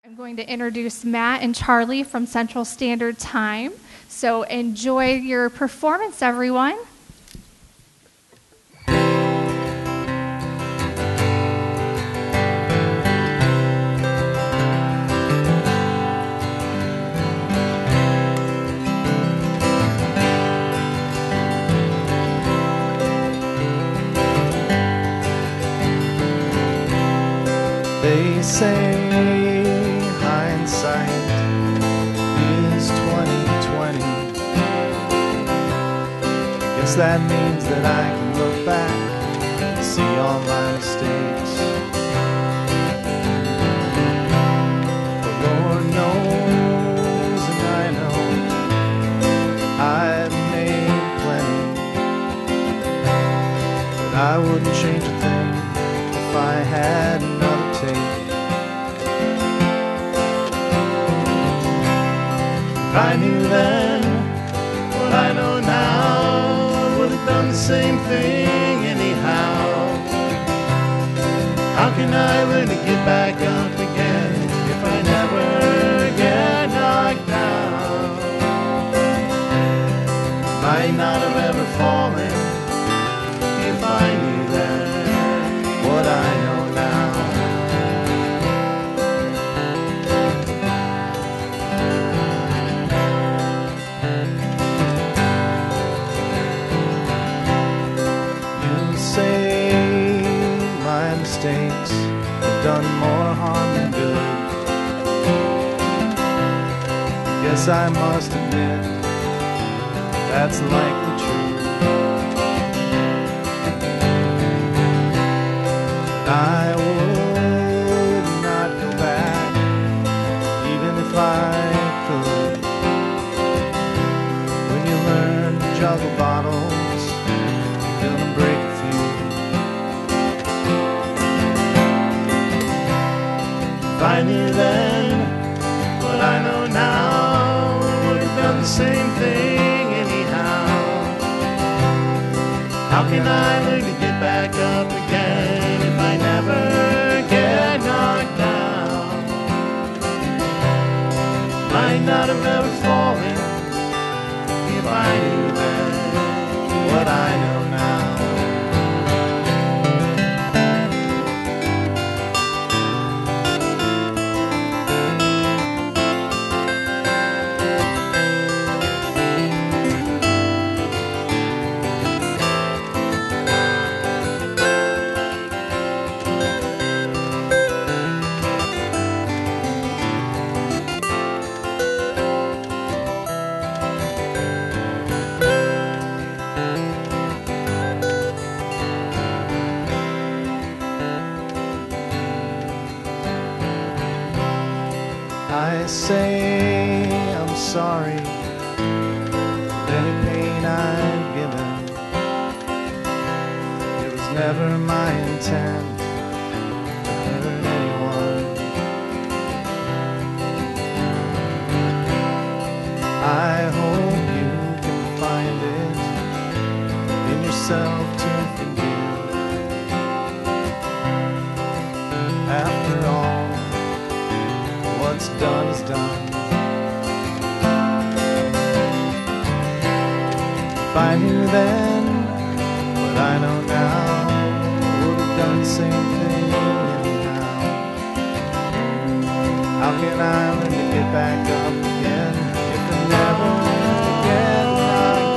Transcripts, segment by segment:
I'm going to introduce Matt and Charlie from Central Standard Time. So enjoy your performance, everyone. They say hindsight is 20/20. I guess that means that I can look back and see all my mistakes. But Lord knows, and I know, I've made plenty. But I wouldn't change a thing if I had another take. If I knew then what I know now, I would have done the same thing anyhow. How can I learn to get back up again if I never get knocked down? Might not have ever fallen if I knew then what I know now. You say my mistakes have done more harm than good. Guess I must admit that's likely true. I would not go back, even if I could. When you learn to juggle bottles, you're gonna break a few. If I knew then what I know now, I would have done the same thing anyhow. How can I learn to get back up again if I never get knocked down? Might not have ever fallen if I knew then what I know now. I say I'm sorry for any pain I've given. It was never my intent to hurt anyone. I hope you can find it in yourself to forgive. After all, what's done is done. If I knew then what I know now, I would have done the same thing anyhow. How can I learn to get back up again if I never get knocked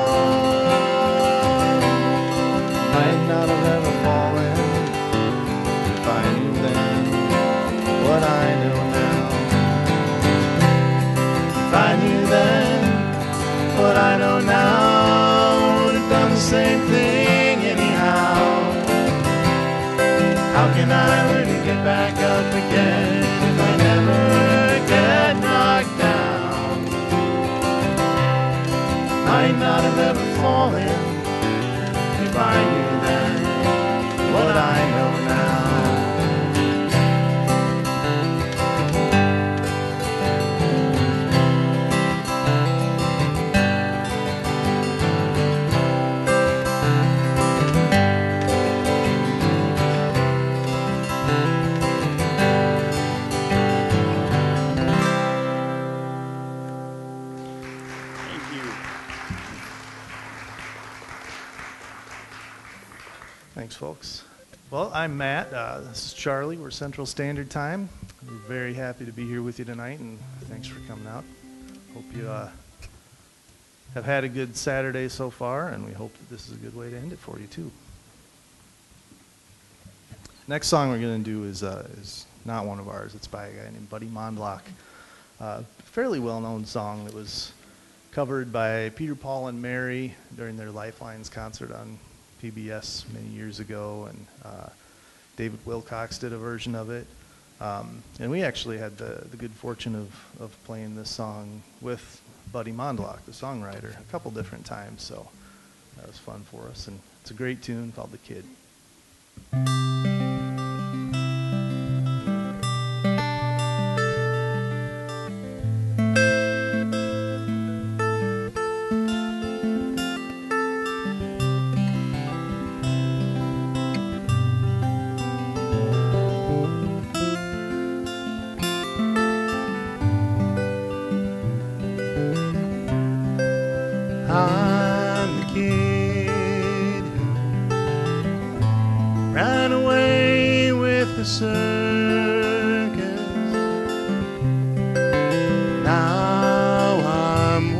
down? Might not have ever fallen if I knew then what I know now. If I knew then what I know now, I would have done the same thing anyhow. How can I learn to get back up again if I never get knocked down? Might not have ever fallen if I knew then what I know now. Thanks, folks. Well, I'm Matt. This is Charlie. We're Central Standard Time. We're very happy to be here with you tonight, and thanks for coming out. Hope you have had a good Saturday so far, and we hope that this is a good way to end it for you, too. Next song we're going to do is not one of ours. It's by a guy named Buddy Mondlock. Fairly well-known song that was covered by Peter, Paul, and Mary during their Lifelines concert on PBS many years ago, and David Wilcox did a version of it. And we actually had the good fortune of playing this song with Buddy Mondlock, the songwriter, a couple different times, so that was fun for us. And it's a great tune called The Kid. I'm the kid who ran away with the circus. Now I'm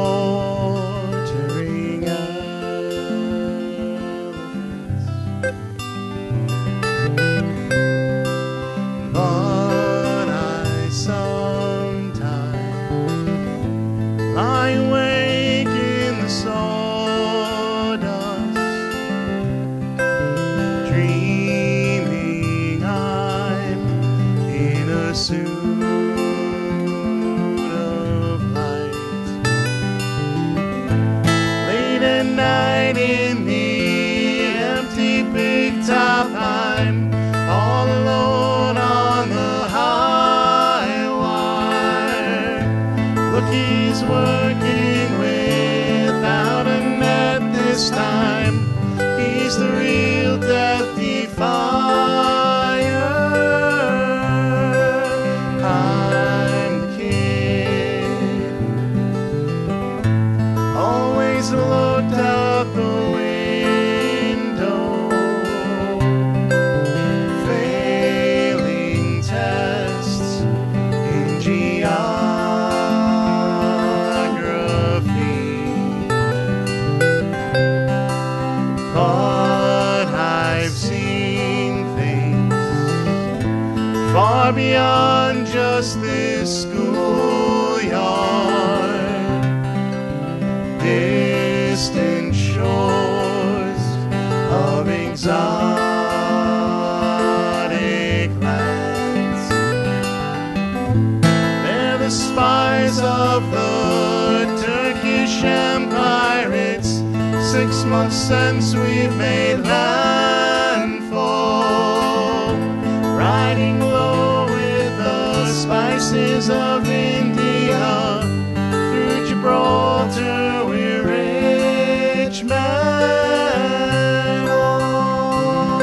watering elephants, but I sometimes lie awake in the sawdust, dreaming I'm in a suit of light. Late at night in the empty big top, I'm all alone on the high wire. Look, he's working without a net this time. He's the real death defier. I'm the kid, always looked out the window, failing tests in geography. But I've seen things far beyond just this schoolyard, distant shores of exotic lands. They're the spies of the Turkish Empire. It's 6 months since we've made landfall, riding low with the spices of India. Through Gibraltar we're rich men all.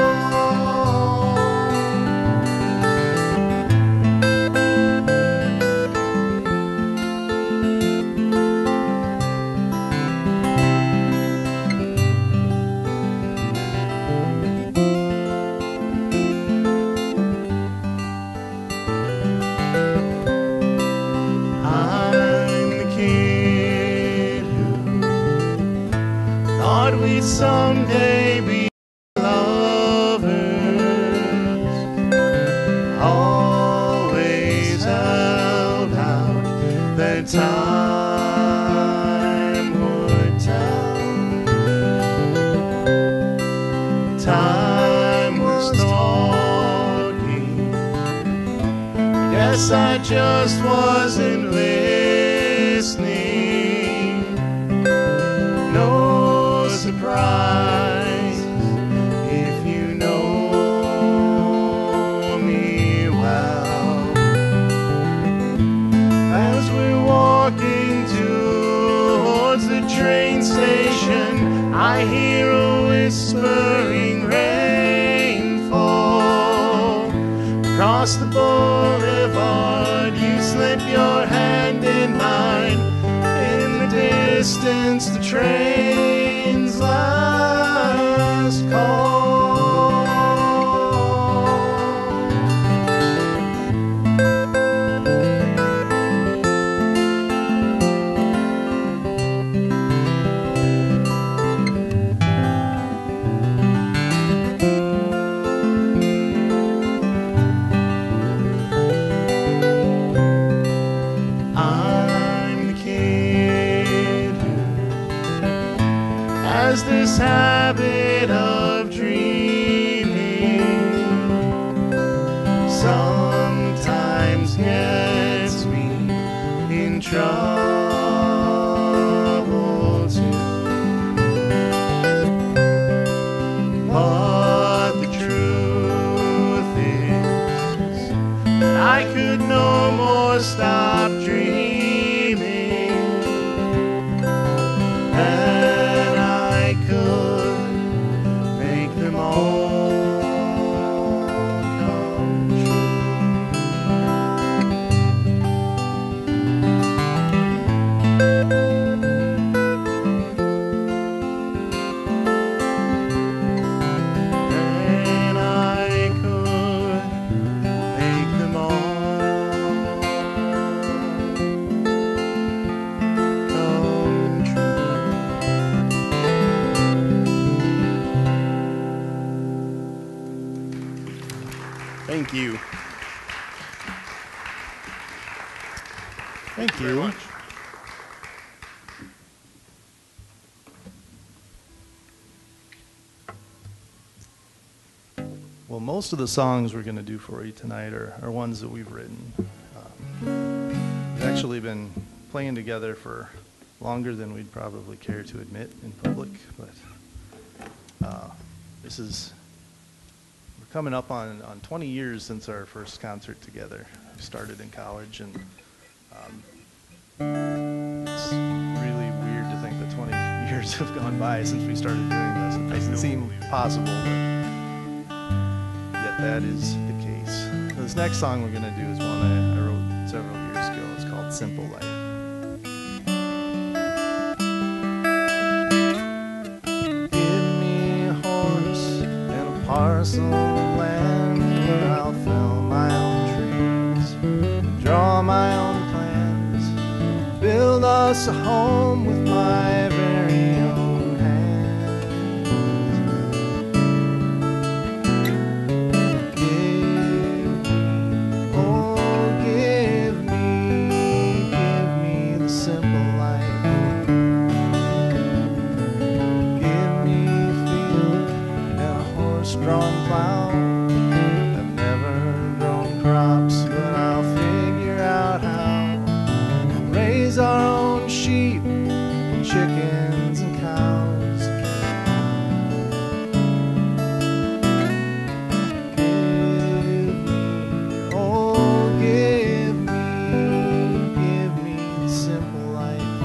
I'm the kid who thought we'd someday be lovers, always held out that time would tell. Time was talking, guess I just wasn't listening. No surprise if you know me well. As we're walking towards the train station, I hear a whispering rainfall. Across the boulevard, you slip your hand in mine. In the distance, the train's last call. as this habit of dreaming sometimes gets me in trouble too. But the truth is I could no more stop dreaming than I could make them all come true. And I could make them all come true. Thank you. Thank Very you. much. Well, most of the songs we're going to do for you tonight are ones that we've written. We've actually been playing together for longer than we'd probably care to admit in public, but we're coming up on 20 years since our first concert together. We started in college, and it's really weird to think that 20 years have gone by since we started doing this. It doesn't seem possible, but yet that is the case. This next song we're going to do is one I wrote several years ago. It's called Simple Life. Give me a horse and a parcel of land where I'll fell my own trees, draw my own plans, build us a home with my very own hands. Give me the simple life. Give me a field and a horse-drawn plow. I've never grown crops, but I'll figure out how. Raise our own sheep, chickens and cows. Give me the simple life.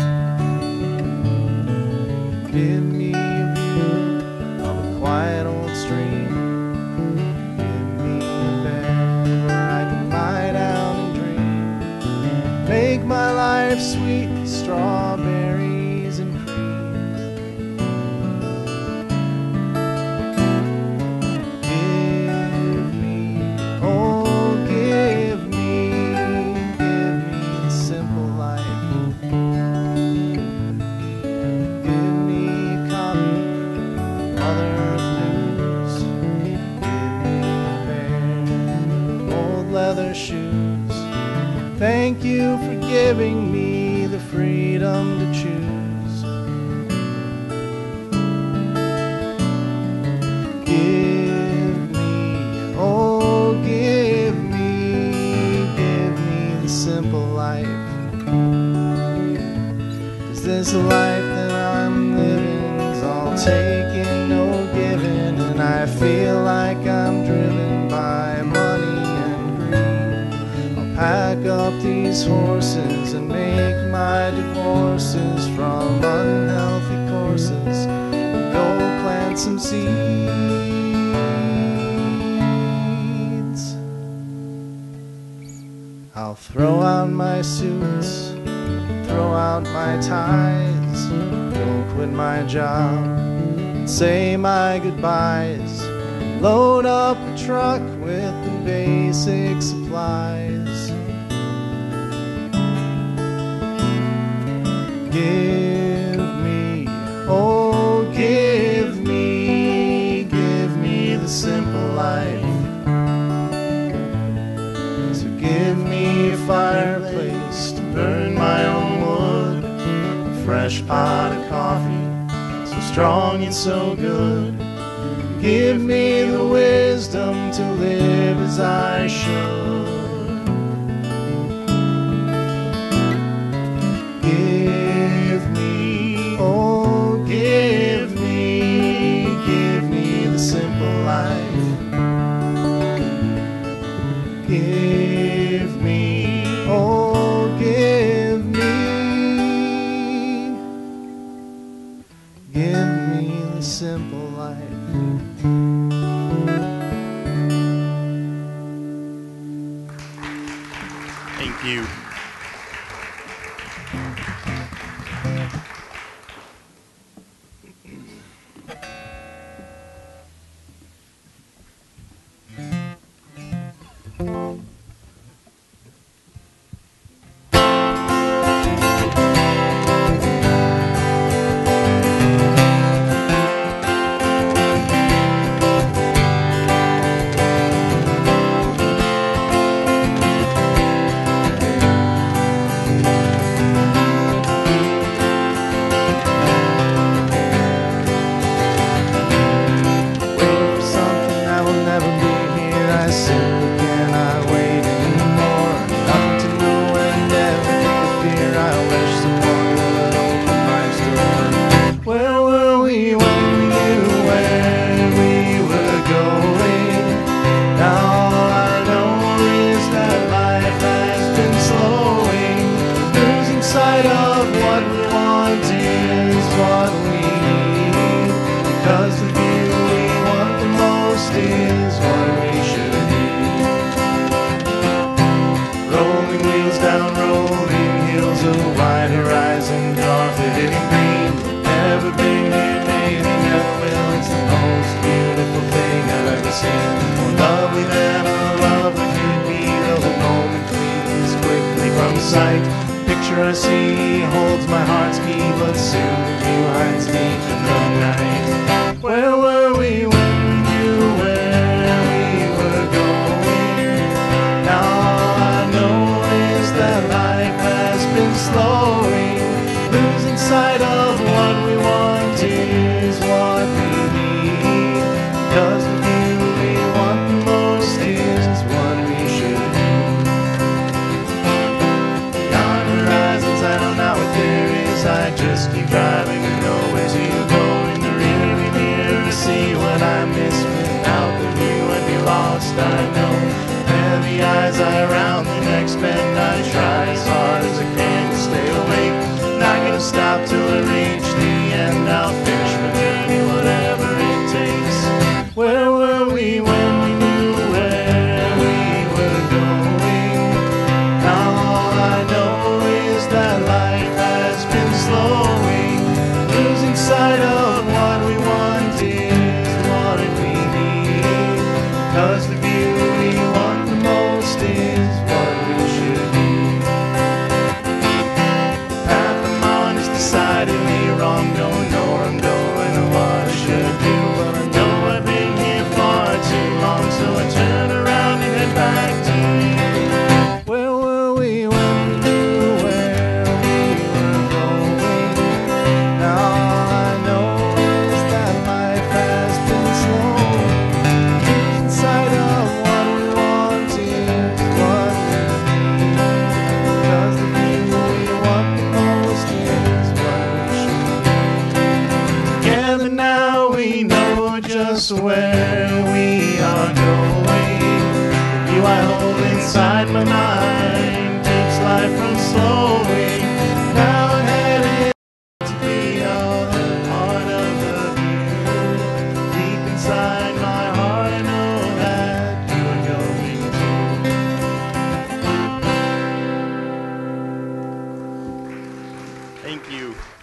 Give me a view of a quiet old stream. Give me a bed where I can lie down and dream. Make my life sweet with strawberries and cream. Give me the simple life. Give me a copy of Mother Earth News. Give me a pair of old leather shoes. Thank you for giving me the freedom to choose. Give me the simple life. 'Cause this life that I'm living is all taking, no giving, and I feel like I'm driven by money and greed. I'll pack up these horses and make my divorces from unhealthy courses and go plant some seeds. I'll throw out my suits, throw out my ties, go quit my job and say my goodbyes. Load up a truck with the basic supplies. Give me the simple life. So give me a fireplace to burn my own wood, a fresh pot of coffee, some strong and so good. Give me the wisdom to live as I should. Give me, oh, give me the simple life. Give me, oh, give me the simple life. Thank you. Picture I see holds my heart's key, but soon the view hides deep in the night. Where were we when we knew where we were going? Now all I know is that life has been slowing, losing sight of what we want is what we need. 'Cause the view we want the most is what we should do. I don't know what there is, I just keep driving and know where to go in the rearview mirror to see what I miss. Without the view I'd be lost, I know. Heavy eyes, I round the next bend, I try as hard as I can to stay awake. Not gonna stop till I reach the end, I'll finish my journey, whatever it takes. Where were we when we knew where we were going? Now all I know is that life has been slowing, losing sight of what we want is what we need. 'Cause the view we want the most is what we should do. The path I'm on is decidedly wrong, don't know where I'm going or what I should do, but I know I've been here far too long, so I turn around and head back to you. Where were we when we knew where we were going? Now all I know is that life has been slow, losing sight of what we want is what we need. 'Cause the view we want the most is what we should do. Together now we know just where we are going. The view I hold inside my mind keeps life from slowing. Now I'm headed to the other part of the view. Deep inside my heart I know that you are going too. Thank you.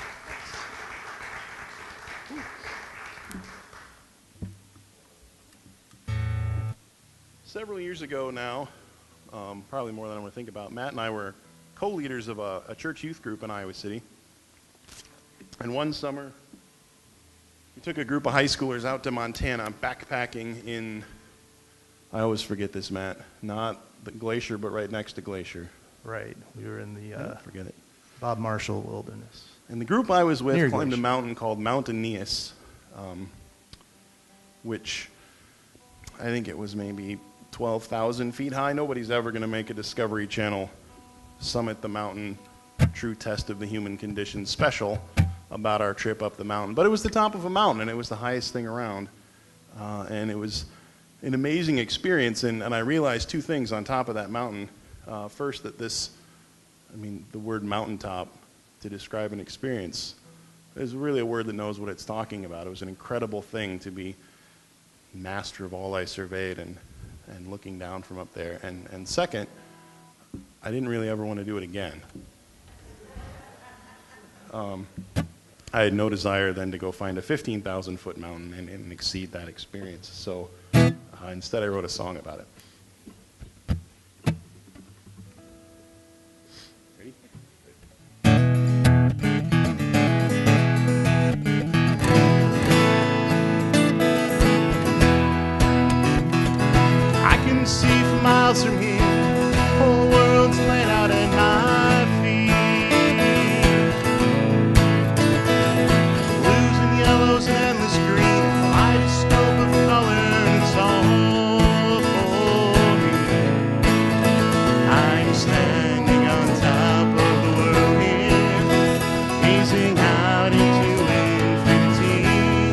Several years ago now, probably more than I want to think about, Matt and I were co-leaders of a church youth group in Iowa City. And one summer, we took a group of high schoolers out to Montana backpacking in, I always forget this, Matt, not the glacier, but right next to Glacier. Right. We were in the Forget it. Bob Marshall Wilderness. And the group I was with Near climbed a Glacier. mountain called Mount Aeneas, which I think it was maybe 12,000 feet high. Nobody's ever going to make a Discovery Channel Summit the Mountain True Test of the Human Condition special about our trip up the mountain. But it was the top of a mountain, and it was the highest thing around. And it was an amazing experience, and I realized two things on top of that mountain. First, that the word mountaintop to describe an experience is really a word that knows what it's talking about. It was an incredible thing to be master of all I surveyed and looking down from up there. And second, I didn't really ever want to do it again. I had no desire then to go find a 15,000-foot mountain and exceed that experience. So instead I wrote a song about it. I can see for miles from here, whole world's laid out at my feet. Blues and yellows and endless green, a kaleidoscope of color, and it's all for me. I'm standing on top of the world here, gazing out into infinity.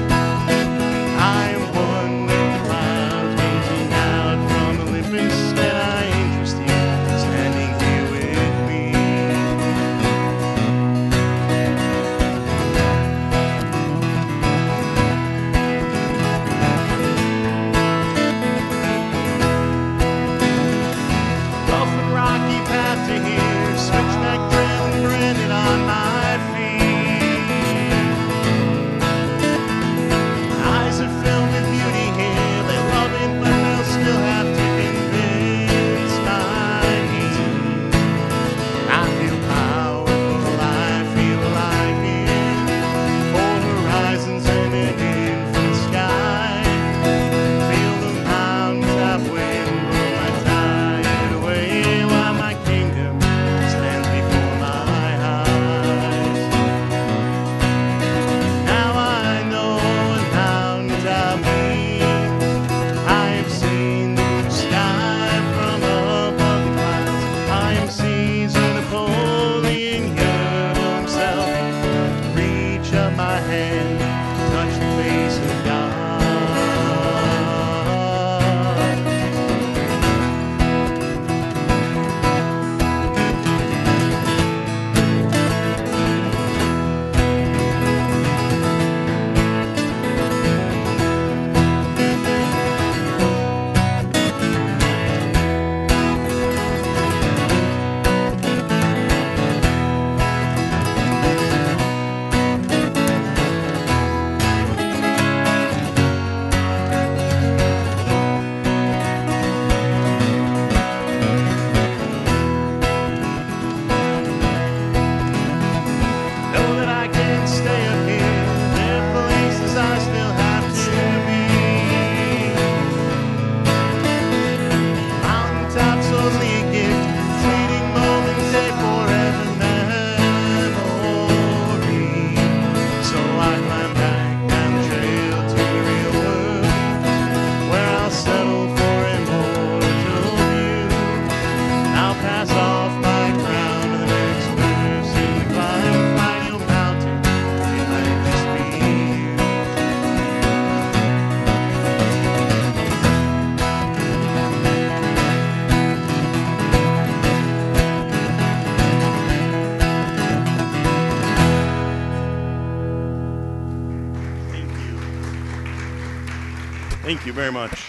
I am one with the clouds, gazing out from Olympus, and I interest you, standing here with me. Rough and rocky path to here, switchback trail and branded on my feet. Eyes are filled with beauty here, they love it, but they'll still have to convince my need. I feel powerful, I feel alive here, whole horizons and an infinite sky. Feel the mountaintop wind blow my tired away, while my kingdom stands before my eyes. Now I know what mountaintop means. I have seen the blue sky from above the clouds. I am Caesar Napoleon himself. Reach up my hand, touch the face of God. Know that I can't stay up here. There are places I still have to be. Mountaintops only a gift, fleeting moments, a forever memory. So I climb back down the trail to the real world, where I'll settle for immortal view. I'll pass off my crown to the next person to climb a final mountain. It might just be you. Thank you. Thank you very much.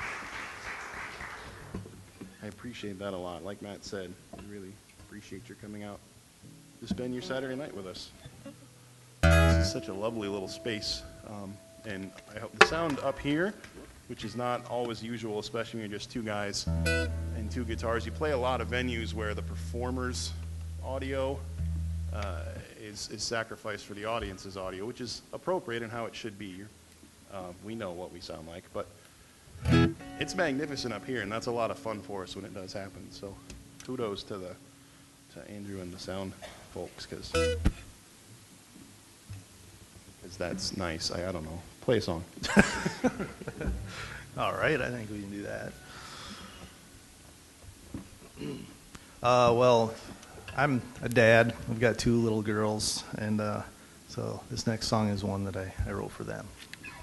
I appreciate that a lot. Like Matt said, I really appreciate your coming out to spend your Saturday night with us. This is such a lovely little space. And I hope the sound up here, which is not always usual, especially when you're just two guys and two guitars. You play a lot of venues where the performer's audio is sacrificed for the audience's audio, which is appropriate and how it should be. We know what we sound like, but it's magnificent up here, and that's a lot of fun for us when it does happen. So kudos to Andrew and the sound folks, because because that's nice. I don't know. Play a song. All right, I think we can do that. Well, I'm a dad. I've got 2 little girls, and so this next song is one that I wrote for them.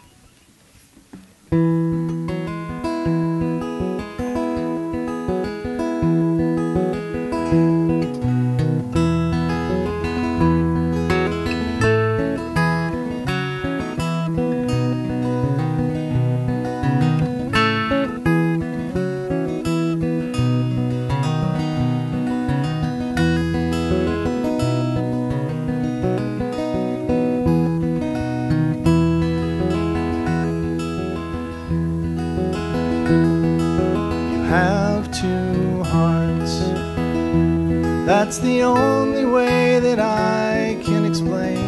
That's the only way that I can explain.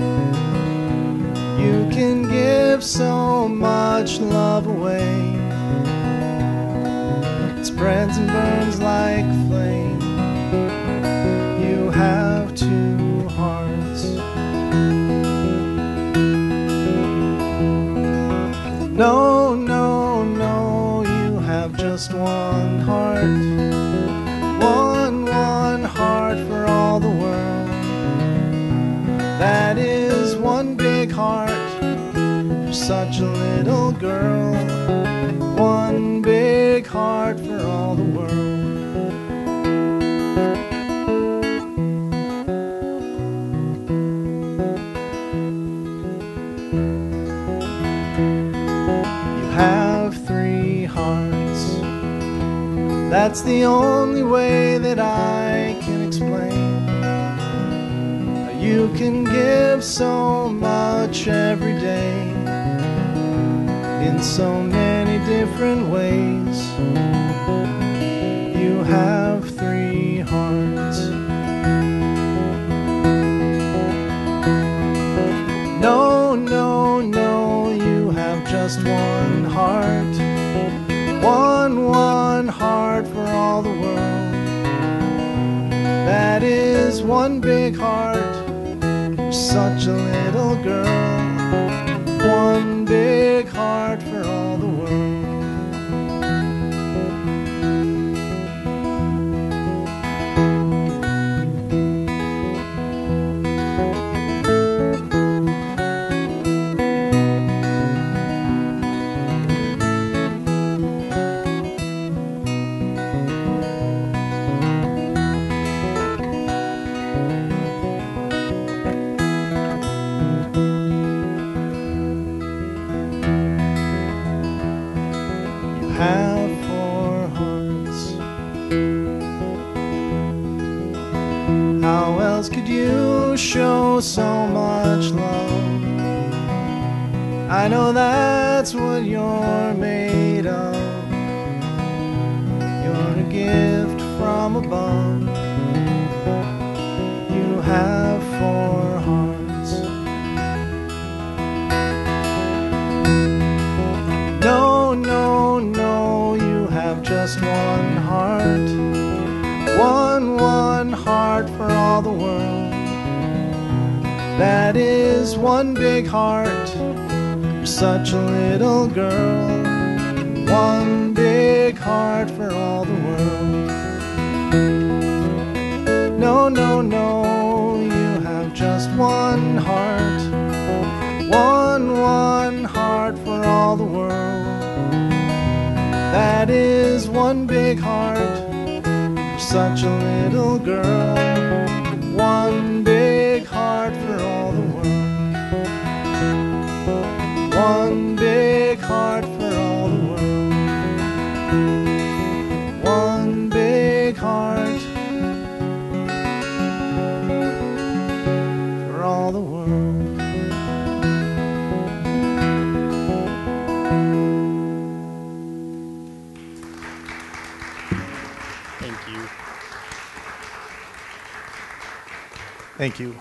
You can give so much love away. It spreads and burns like flame. You have 2 hearts. No, no, no, you have just 1 heart. One heart for all the world. That is 1 big heart for such a little girl. 1 big heart for all the world. You have 3 hearts. That's the only way that I can explain. You can give so much every day in so many different ways. You have 3 hearts. No, no, no, you have just 1 heart. One heart for all the world. That is 1 big heart for such a little girl. 1 big heart for all the world. Have 4 hearts. How else could you show so much love? I know that's what you're made of. You're a gift from above. You have 4 hearts. No, no, no, you have just 1 heart. One heart for all the world. That is 1 big heart for such a little girl. 1 big heart for all the world. No, no, no, you have just 1 heart. One heart for all the world. That is 1 big heart for such a little girl. 1 big heart for all the world. 1 big heart for all the world. 1 big heart for all the world. Thank you.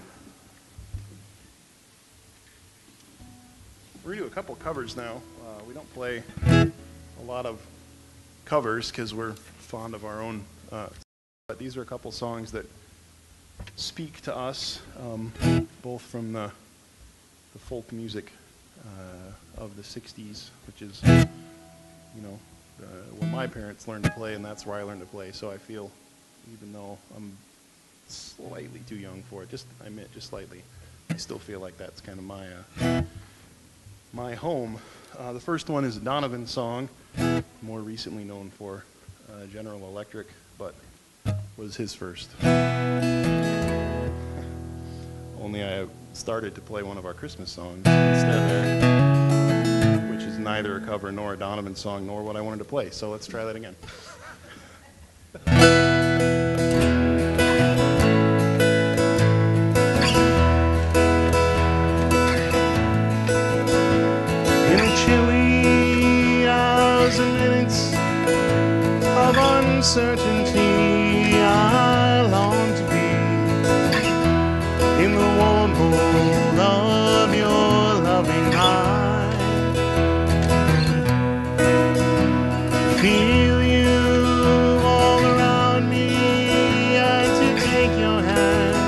We're going to do a couple covers now. We don't play a lot of covers because we're fond of our own. But these are a couple songs that speak to us, both from the folk music of the 60s, which is, when my parents learned to play, and that's where I learned to play. So I feel, even though I'm slightly too young for it, just slightly, I still feel like that's kind of my home. The first one is a Donovan song, more recently known for General Electric, but was his first. Only I started to play one of our Christmas songs instead there, which is neither a cover nor a Donovan song nor what I wanted to play. So let's try that again. In the chilly hours and minutes of uncertainty, I long to be in the warm hold of your loving eye. Feel you all around me, and to take your hand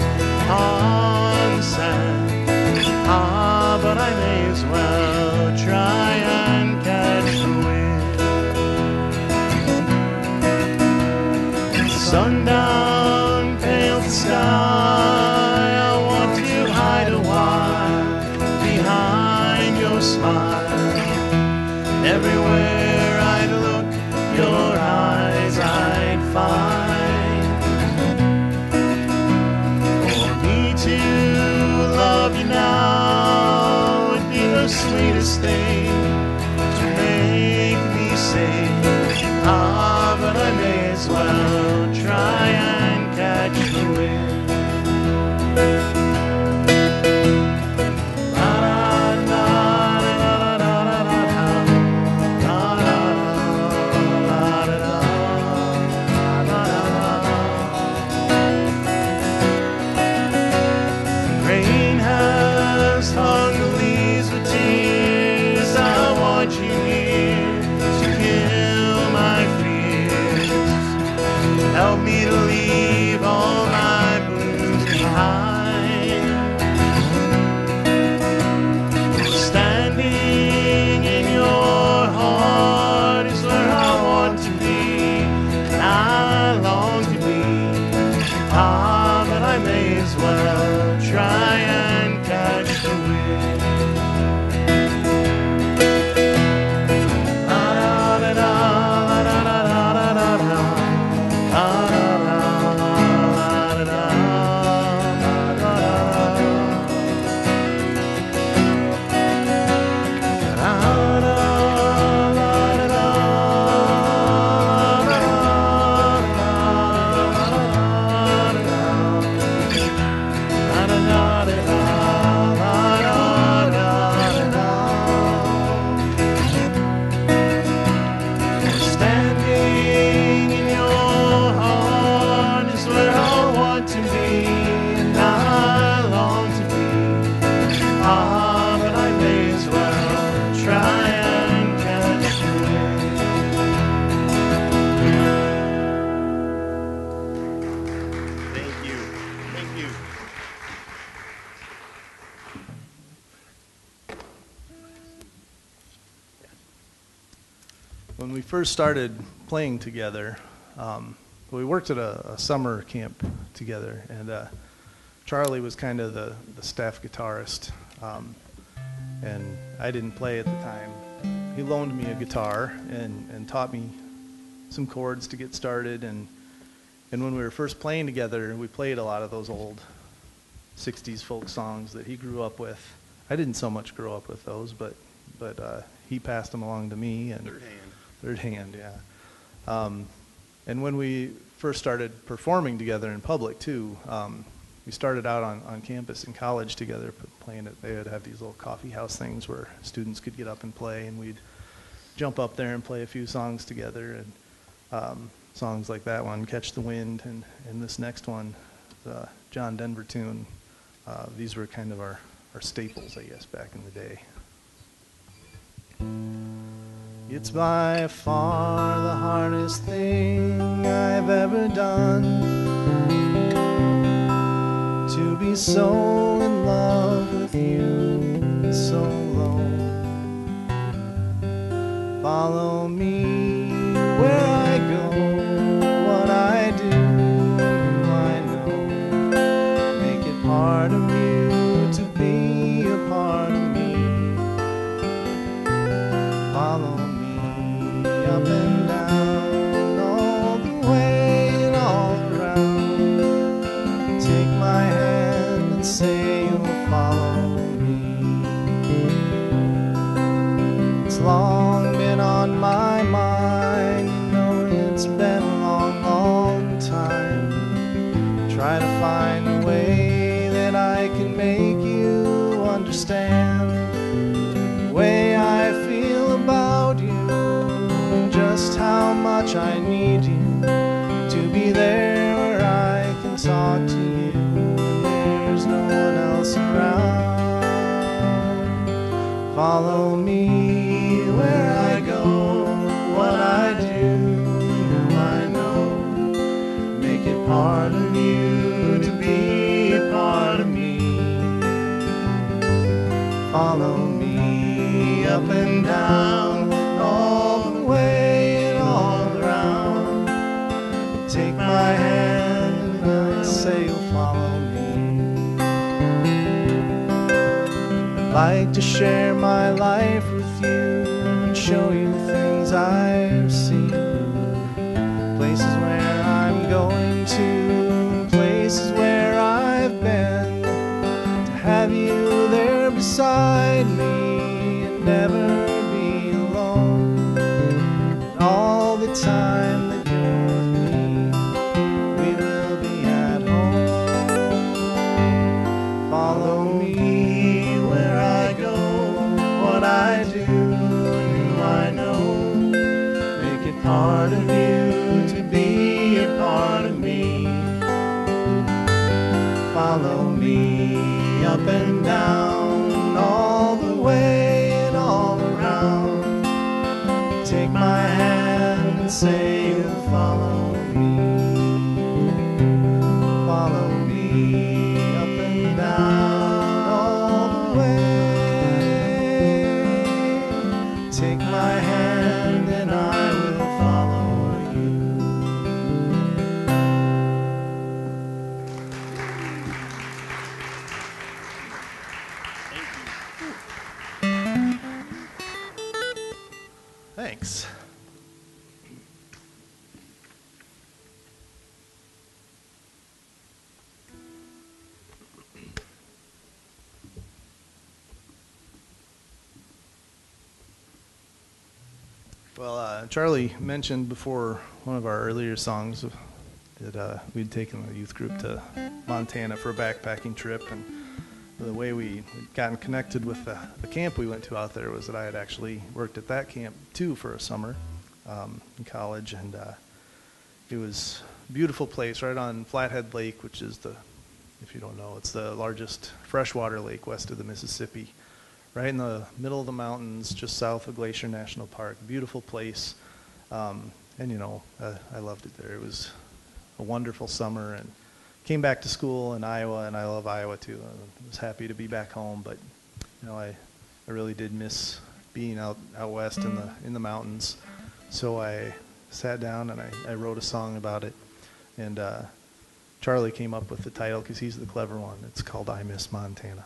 on the sand. But I may as well try and catch the wind. Sundown, pale the sky, I want to hide a while behind your smile. Everywhere I'd look, your eyes I'd find. For me to love you now would be the sweetest thing to make me sing. But I may as well try and catch the wind. Rain has hung the leaves with tears. I want you here to kill my fears. Help me to leave all my blues behind. Standing in your heart is where I want to be. I long to be. But I may as well try and catch the wind. Standing in your heart is where I want to be, and I long to be. But I may as well try and catch the wind. Thank you. Thank you. When we first started playing together, we worked at a summer camp together, and Charlie was kind of the staff guitarist, and I didn't play at the time. He loaned me a guitar and taught me some chords to get started, and when we were first playing together, we played a lot of those old 60s folk songs that he grew up with. I didn't so much grow up with those, but he passed them along to me. And Third hand, yeah. And when we first started performing together in public too, we started out on campus in college together playing it. They would have these little coffee house things where students could get up and play, and we'd jump up there and play a few songs together, and songs like that one, Catch the Wind, and this next one, the John Denver tune. These were kind of our staples, I guess, back in the day. It's by far the hardest thing I've ever done, to be so in love with you. so low. Follow me where I go, what I do, who I know. Make it part of you to be a part of me. Follow me up and down, all the way and all around. Take my hand and say you'll follow me. It's long been on my mind, you know it's been a long, long time. Try to find a way that I can make you understand the way I feel about you, just how much I need you to be there where I can talk to you when there's no one else around. Follow me where I go, what I do, who I know. Make it part of you to be a part of me. Follow me up and down, all the way and all around. Take my hand and say you'll follow me. I'd like to share my life with you and show you things I've seen, places where I'm going to, places where I've been, to have you there beside me and never be alone. And all the time that you're with me, we will be at home. Follow me where I go, what I do, and who I know. Make it part of you to be a part of me. Follow me up and down, all the way and all around. Take my hand and say you'll follow me. Follow me up and down, all the way. Take my hand and I will follow you. Thanks. Well, Charlie mentioned before one of our earlier songs that we'd taken the youth group to Montana for a backpacking trip, and the way we'd gotten connected with the camp we went to out there was that I had actually worked at that camp too for a summer in college, and it was a beautiful place right on Flathead Lake, which is if you don't know, it's the largest freshwater lake west of the Mississippi, right in the middle of the mountains, just south of Glacier National Park. Beautiful place, and I loved it there. It was a wonderful summer, and came back to school in Iowa, and I love Iowa too. I was happy to be back home, but I really did miss being out west in the mountains. So I sat down and I wrote a song about it, and Charlie came up with the title because he's the clever one. It's called "I Miss Montana."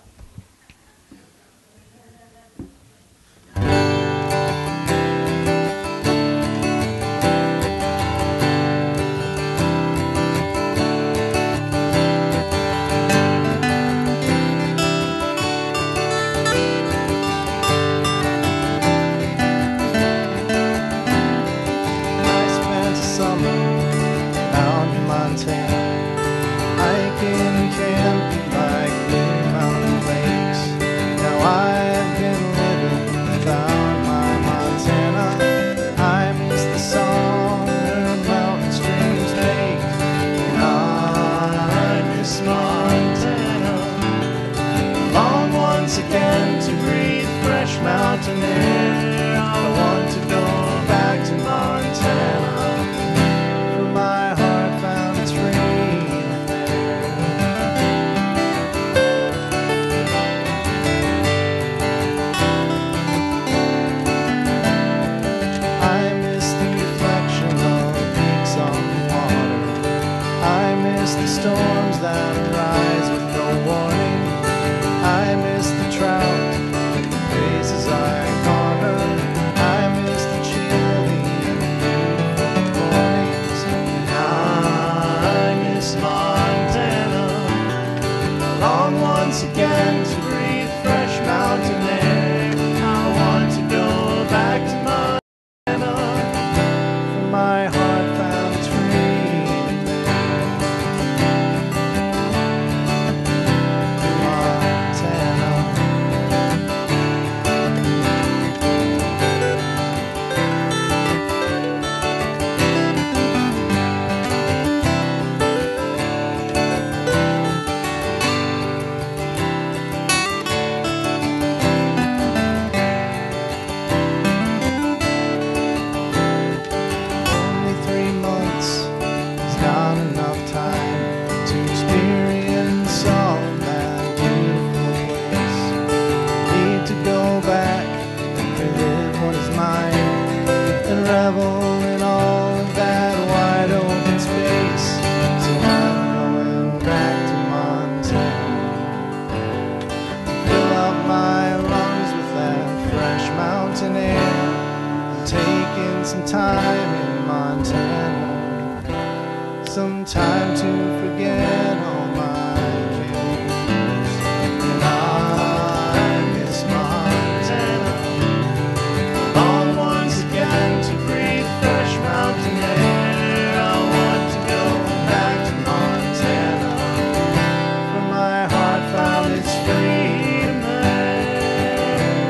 some time in Montana, some time to forget all my cares. And I miss Montana. Long once again to breathe fresh mountain air. I want to go back to Montana, where my heart found its freedom there.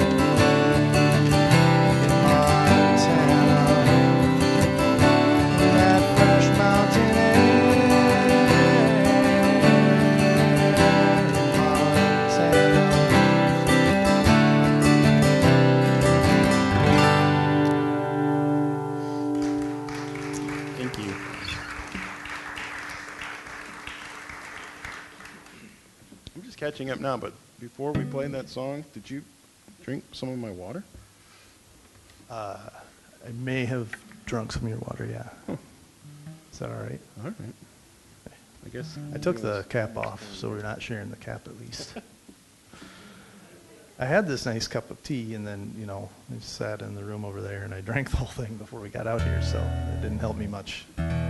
In Montana, that fresh mountain air. In Montana. Thank you. I'm just catching up now, but before we played that song, did you drink some of my water? I may have drunk some of your water, yeah. Is that all right? All right. I guess. I took the cap off, so we're not sharing the cap at least. I had this nice cup of tea, and then, I just sat in the room over there, and I drank the whole thing before we got out here, so it didn't help me much.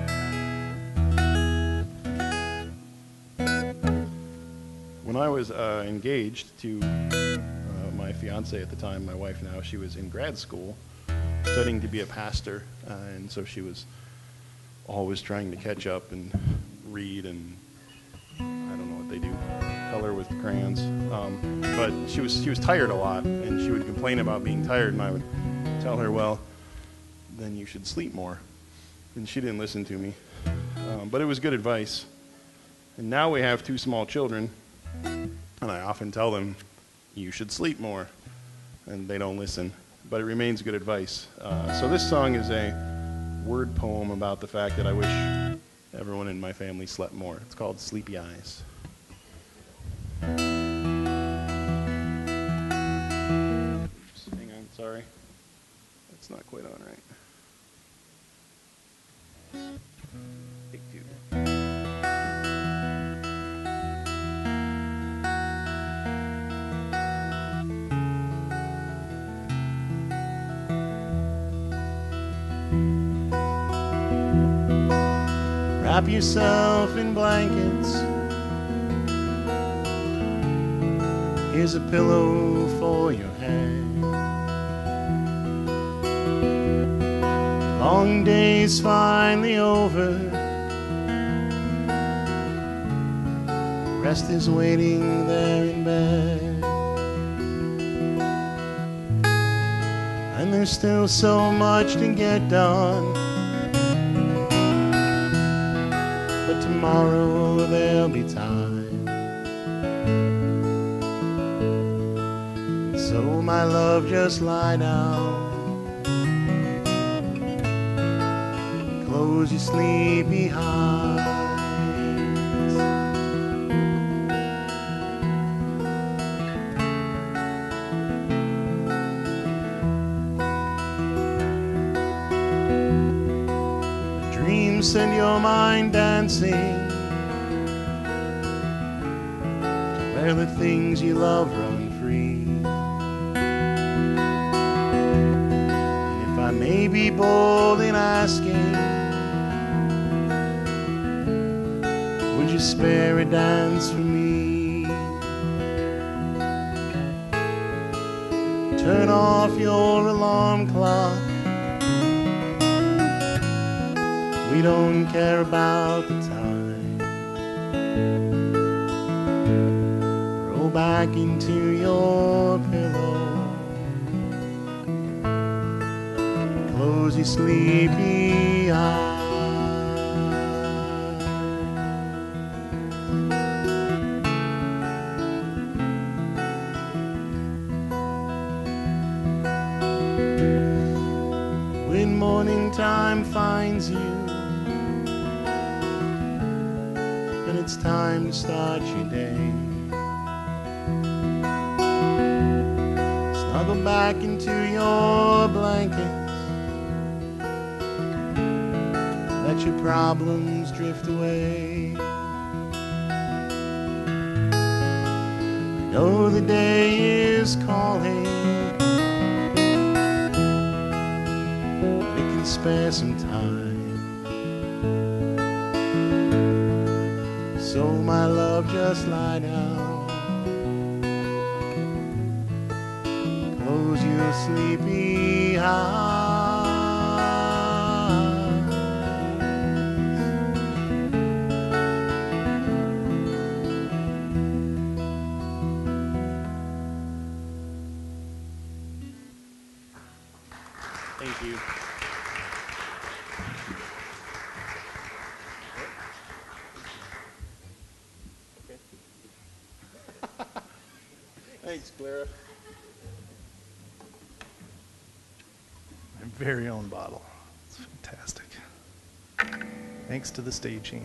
When I was engaged to my fiance at the time, my wife now, she was in grad school studying to be a pastor, and so she was always trying to catch up and read, and I don't know what they do, color with crayons. But she was tired a lot, and she would complain about being tired, and I would tell her, well, then you should sleep more. And she didn't listen to me, but it was good advice. And now we have 2 small children, and I often tell them, you should sleep more, and they don't listen, but it remains good advice. So this song is a word poem about the fact that I wish everyone in my family slept more. It's called Sleepy Eyes. Oops, hang on, sorry. That's not quite on right. Take 2. Wrap yourself in blankets. Here's a pillow for your head. Long day's finally over. Rest is waiting there in bed. And there's still so much to get done. But tomorrow there'll be time. So my love, just lie down. Close your sleepy eyes. Dreams send your mind dancing to where the things you love run free. And if I may be bold in asking, would you spare a dance for me? Turn off your alarm clock. We don't care about the time. Roll back into your pillow. Close your sleepy eyes. When morning time finds you, and it's time to start your day, snuggle back into your blankets. Let your problems drift away. I know the day is calling. spare some time. So my love, just lie down, close your sleepy eyes. Thank you. Thanks, Clara. My very own bottle. It's fantastic. Thanks to the stagehand.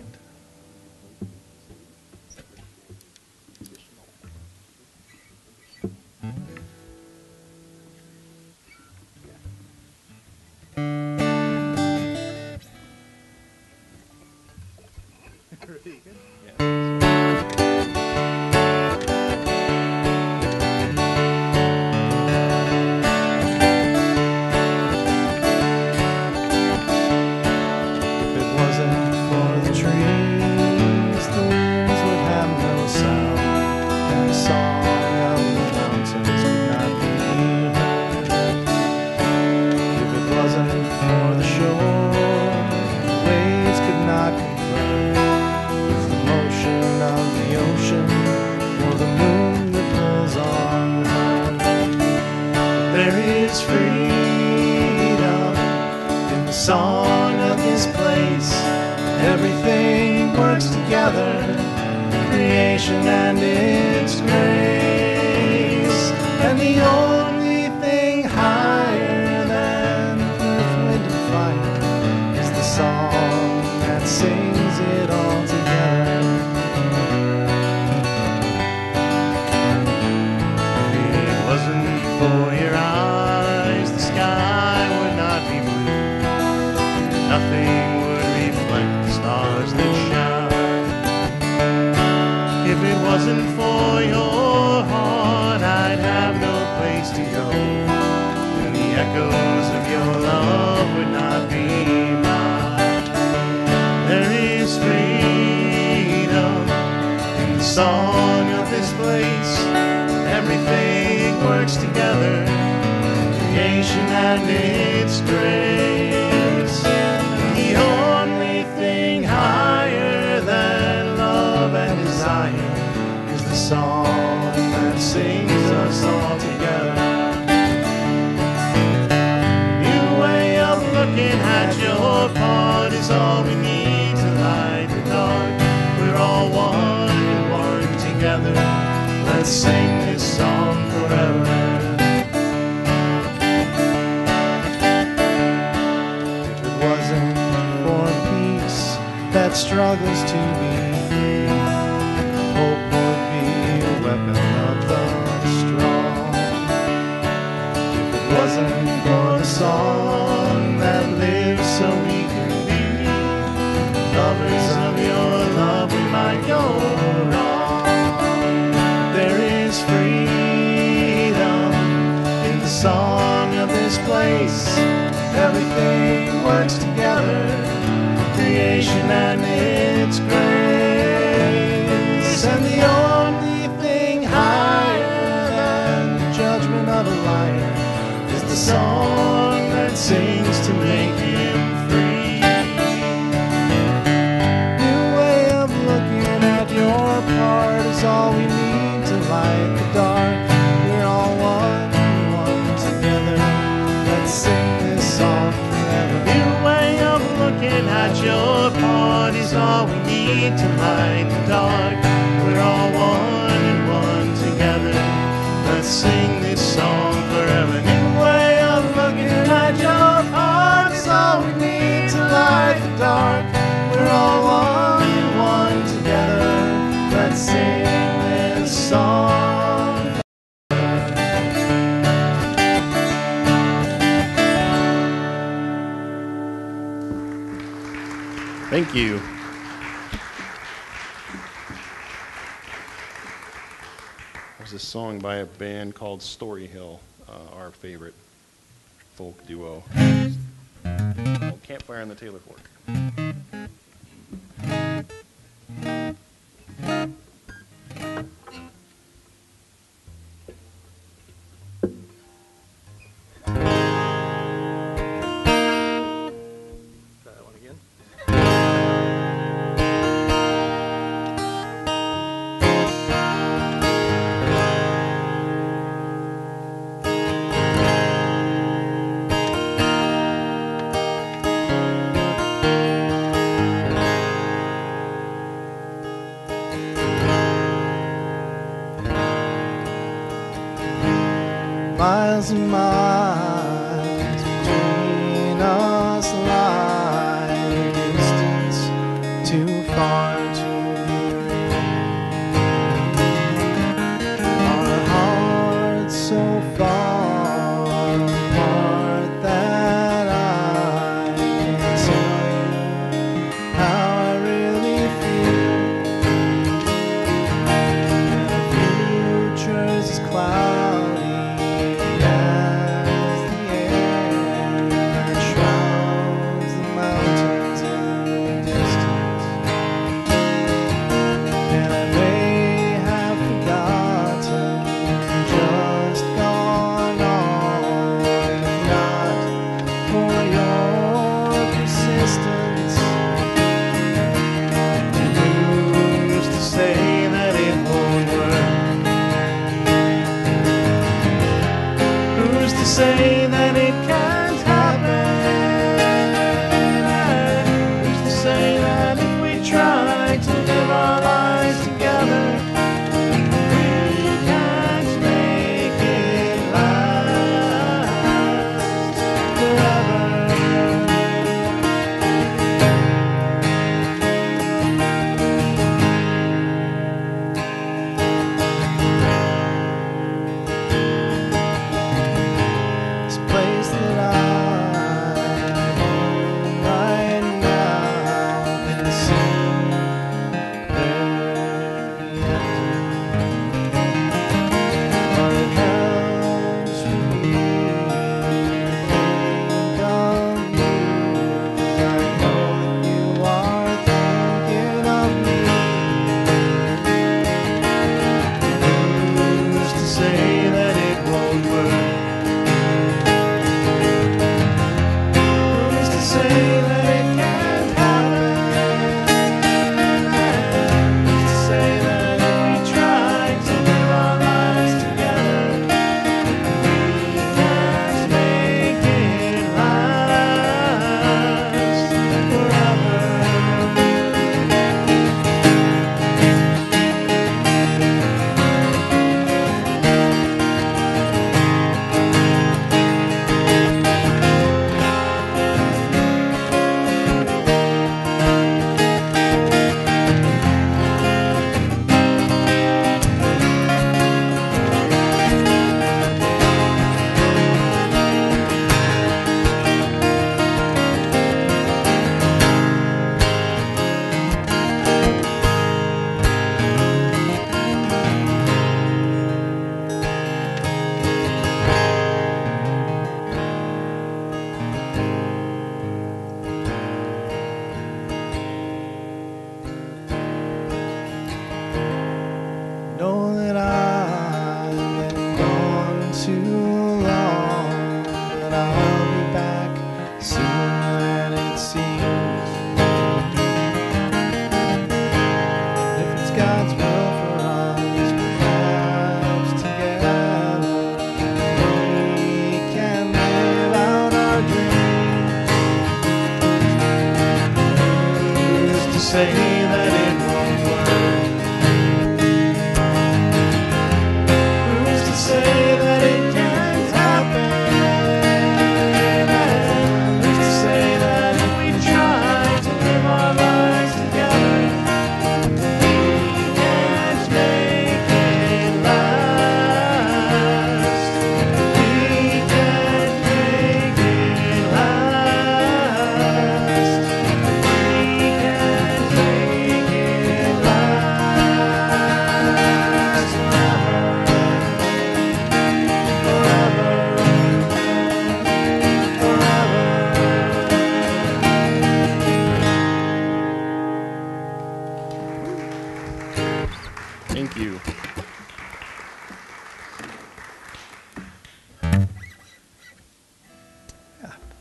Song of this place, everything works together, creation and its grace, and the only thing higher than earth, wind, and fire is the song that sings it all together. If it wasn't for your eyes, the sky would not be blue. Nothing would reflect the stars that shine. If it wasn't for your heart, I'd have no place to go, and the echoes of your love would not be mine. There is freedom in the song of this place. Everything works together, creation and its grace. The only thing higher than love and desire is the song that sings us all together. New way of looking at your part is all we need to light the dark. We're all one and one together. Let's sing this song forever. That struggles to be free, hope would be a weapon of the strong. If it wasn't for the song that lives so we can be lovers of your love, we might go wrong. There is freedom in the song of this place. Everything works together, creation and its grace, and the only thing higher than the judgment of a liar is the song that sings to make him free. New way of looking at your part is all we need to light the dark. We're all one together. Let's sing this song forever. New way of looking at your part is all we need to light the dark. We're all one together. Let's sing this song forever. New way of looking at your part is all we need to light the dark. We're all one together. Let's sing this song. Thank you. There's a song by a band called Story Hill, our favorite folk duo. Campfire on the Taylor Fork. Try that one again. Miles and miles between us lie a distance too far to view. Our hearts so far apart that I can't tell you how I really feel. The future's as cloudy as the air that shrouds the mountains in the distance. And I may have forgotten, just gone on, if not for your persistence. You used to say that it won't work. Who's to say that it can't happen? Who's to say that if we try to live our lives together, we can't make it last forever? This place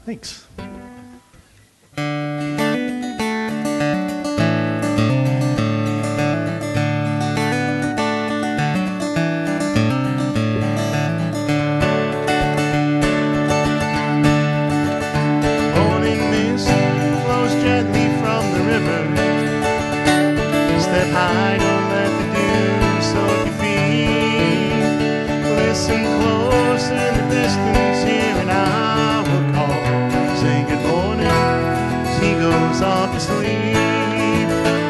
Thanks. Morning mist flows gently from the river. Step high, don't let the dew soak your feet. Listen close in the distance, hear an owl call. Say good morning as he goes off to sleep.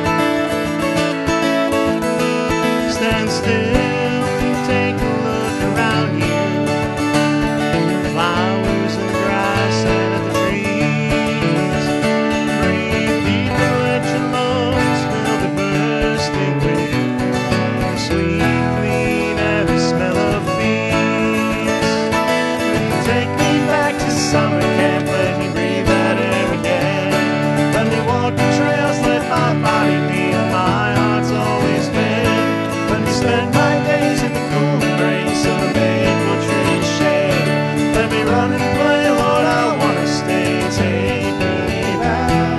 Stand still and take a look around you. Flowers and the grass and at the trees. Breathe deep and let your lungs fill the bursting wind. The sweet, clean air, the smell of peace. Take me back to summer camp, let me breathe that air again. Let me walk the trails, let my body be where my heart's always been. Let me spend my days in the cool embrace of a maple tree shade. Let me run and play, Lord, I wanna stay. Take me back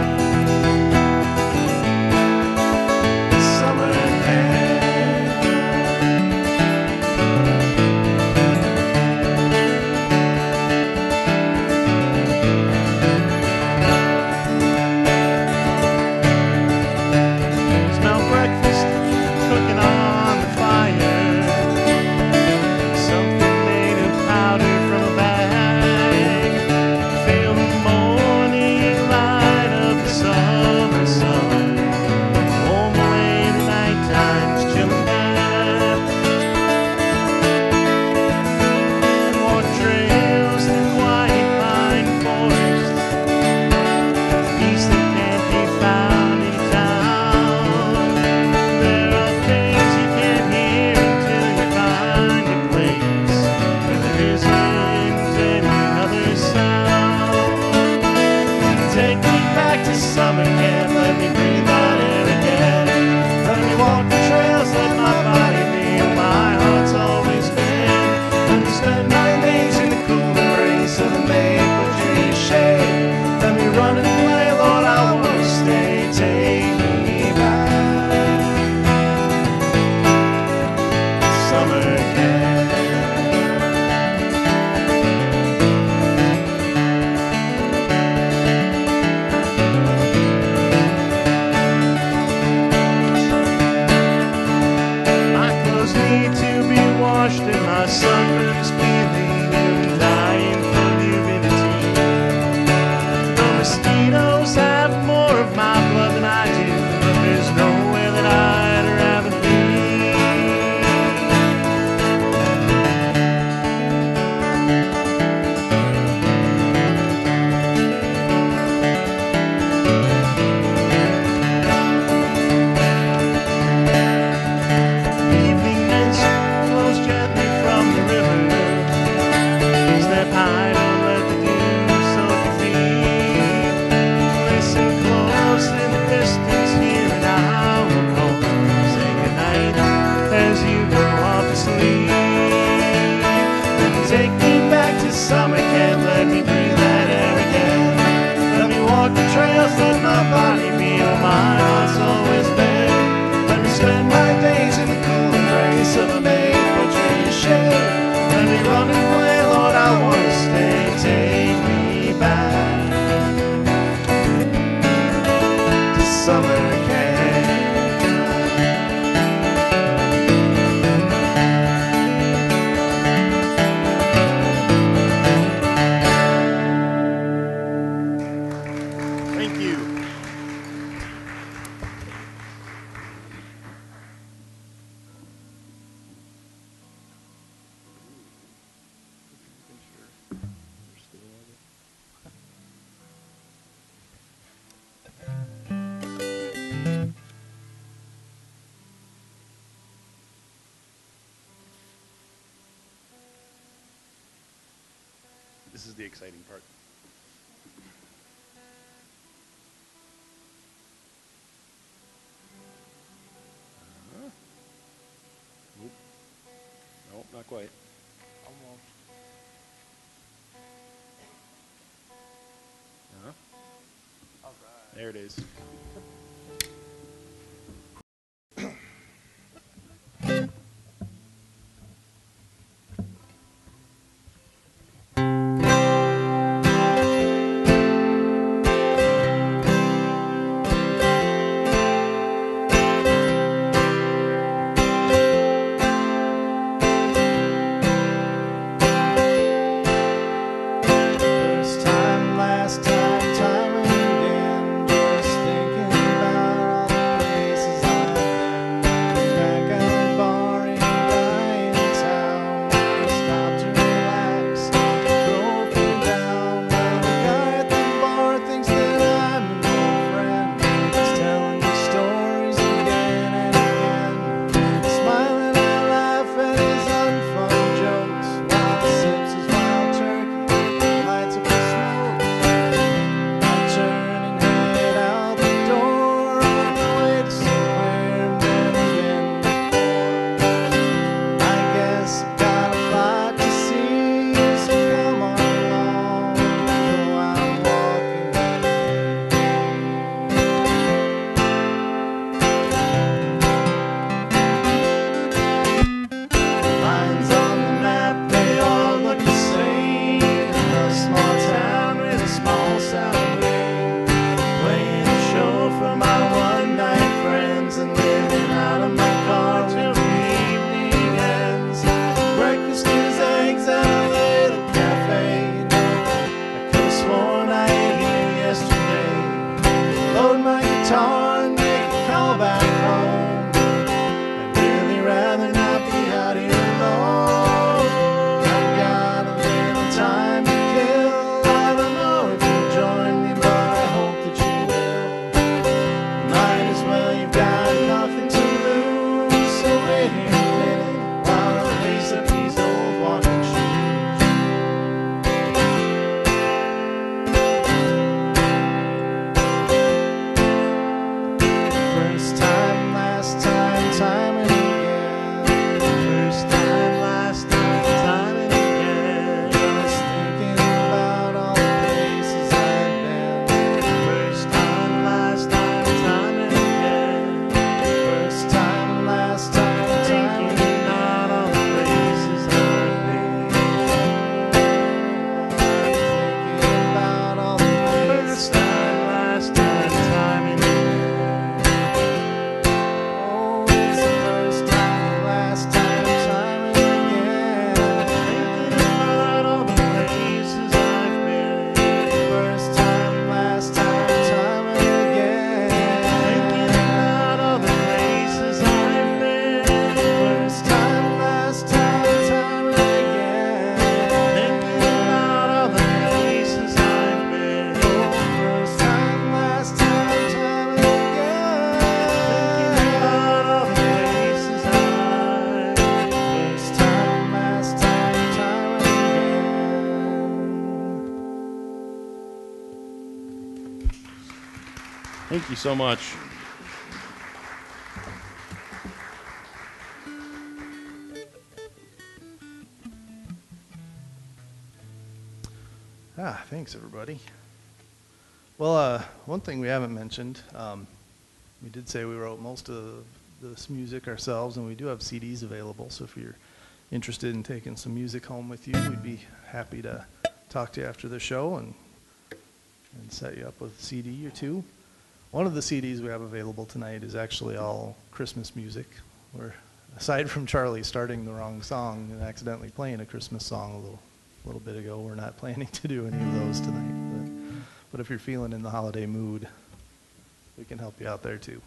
to summer camp. Smell breakfast cooking on the fire. Something made of powder from a bag. Feel the morning light of the summer sun. Warm away the night time's chilling back. Walk trails through quiet pine forests. Peace that can't be found in town. There are things you can't hear until you find a place where there isn't any other sound. Take me back to summer camp, let me breathe that air again. Let me walk the trails, let my body be where my heart's always been. Let me spend my days in the cool embrace of a maple tree shade. Let me run and play, Lord, I wanna stay. Take me back to summer camp. My clothes need to be washed and my sunburns peeling and dying for humidity. The mosquitoes have more of my blood than I do, but there's nowhere that I'd rather be. Evening mist flows gently from the river. Step high, don't let the dew soak your feet. Listen close in the distance, hear an owl call. Say goodnight as you go off to sleep. Take me back to summer camp, let me breathe that air again. Let me walk the trails, let my body be where my heart's always been. Let me spend my days in the cool embrace of a maple tree shade. Let me run and play, Lord, I wanna stay. Take me back to summer camp. Thank you. This is the exciting part. Nope. Nope, not quite. There it is. First time, last time, time and again. Just thinking about all the places I've been. Back at the bar in a guy in town. Stopped to relax, drove him down. Well, the guy at the bar thinks that I'm an old friend. He's telling me stories again and again. Smiling, I laugh at his unfun jokes while he sips his wild turkey, lights up the smoke. I turn and head out the door on the way to somewhere I've never been before. I guess I've got a lot to see, so come on along, though I'm walking. Lines on the map, they all look the same. A small town with a small sound ring. Playing a show for my one-night friends and living out of my car till the evening ends. Breakfast is eggs at a little cafe. I could've sworn I ate here yesterday. Load my guitar and make a call back home. I'd really rather not be out here alone. I've got a little time to kill. I don't know if you'll join me, but I hope that you will. Might as well, you've got nothing to lose. So wait here a minute while I lace up these old walking shoes. First time, last time, time and again. First time, last time, time and again. Just thinking about all the places I've been. First time, last time, time and again. First time, last time, time and again. About all the places I've been. Thinking about all the places. First time, last time, time and again. Oh, it's the first time, last time, time and again. Thinking about all the places I've been. First time, last time, time and again. Thinking about all the places I've been. First time, last time, time and again. Thinking about all the places I've been. First time, last time, time and again. Thinking about all the places I've been. First time, last time, time and again. Thank you so much. Thanks everybody. Well, one thing we haven't mentioned, we did say we wrote most of this music ourselves, and we do have CDs available. So if you're interested in taking some music home with you, we'd be happy to talk to you after the show and set you up with a CD or two. One of the CDs we have available tonight is actually all Christmas music. We're, aside from Charlie starting the wrong song and accidentally playing a Christmas song a little bit ago, we're not planning to do any of those tonight. But if you're feeling in the holiday mood, we can help you out there too.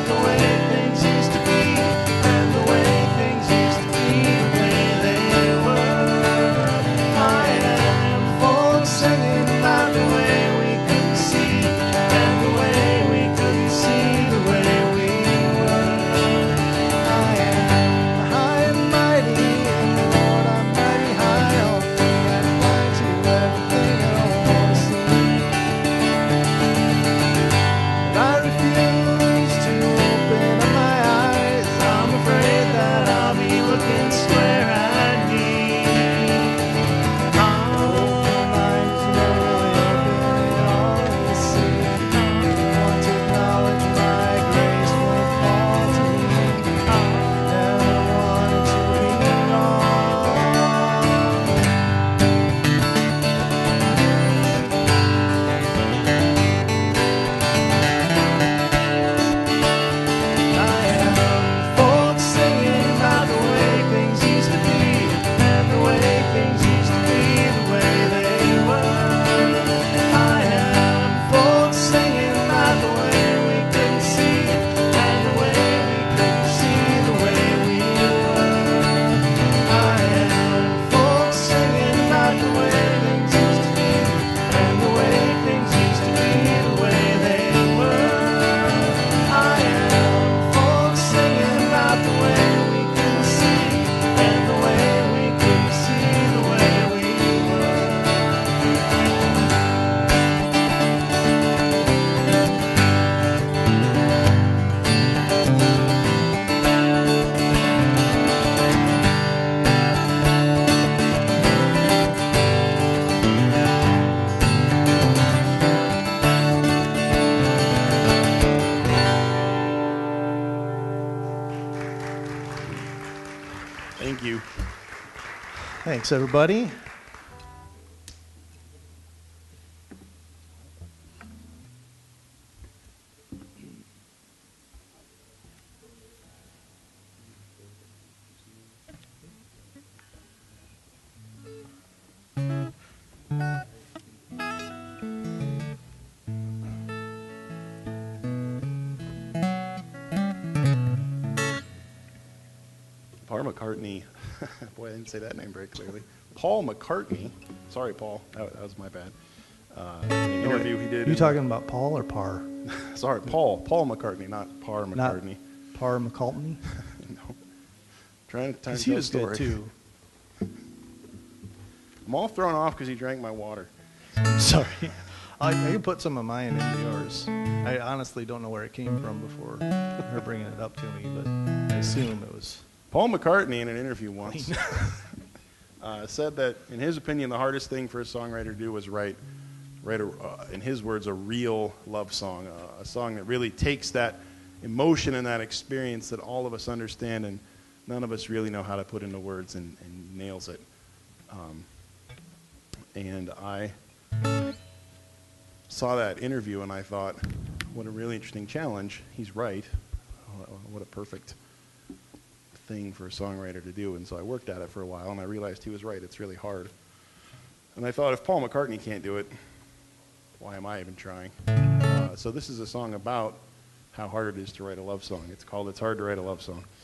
about the way things used to be, and the way things used to be, the way they were. I am folks singing about the way we couldn't see, and the way we couldn't see, the way we were. I am high and mighty, and Lord, I'm mighty high on me. I'm blind to everything I don't want to see. And I refuse to open up my eyes. I'm afraid that I'll be looking square at me. Oh, mine's never really open at all, you see. Want to acknowledge my graceful fall to me. Never wanted to be gone. I am folks singing about the way things used to be, and the way things used to be, the way they were. I am folks singing about the way we couldn't see, and the way we couldn't see, the way we were. I am folks singing about the way things used to be, and the way things used to be, the way they were. I am folks singing about the way we couldn't see, and the way we couldn't see, the way we were. Thank you. Thanks, everybody. Paul McCartney. Boy, I didn't say that name very clearly. Paul McCartney. Sorry, Paul. That was my bad. In an interview he did. You talking about Paul or Parr? Sorry, Paul. Paul McCartney, not Parr Not McCartney. Parr McCartney? No. Trying to tell Because he a was story. good too. I'm all thrown off because he drank my water. Sorry. I can put some of mine into yours. I honestly don't know where it came from before her bringing it up to me, but I assume it was. Paul McCartney, in an interview once, said that, in his opinion, the hardest thing for a songwriter to do was write in his words, a real love song, a song that really takes that emotion and that experience that all of us understand and none of us really know how to put into words and nails it. And I saw that interview and I thought, what a really interesting challenge. He's right. What a perfect thing for a songwriter to do. And so I worked at it for a while and I realized he was right. It's really hard. And I thought, if Paul McCartney can't do it, why am I even trying? So this is a song about how hard it is to write a love song. It's called It's Hard to Write a Love Song.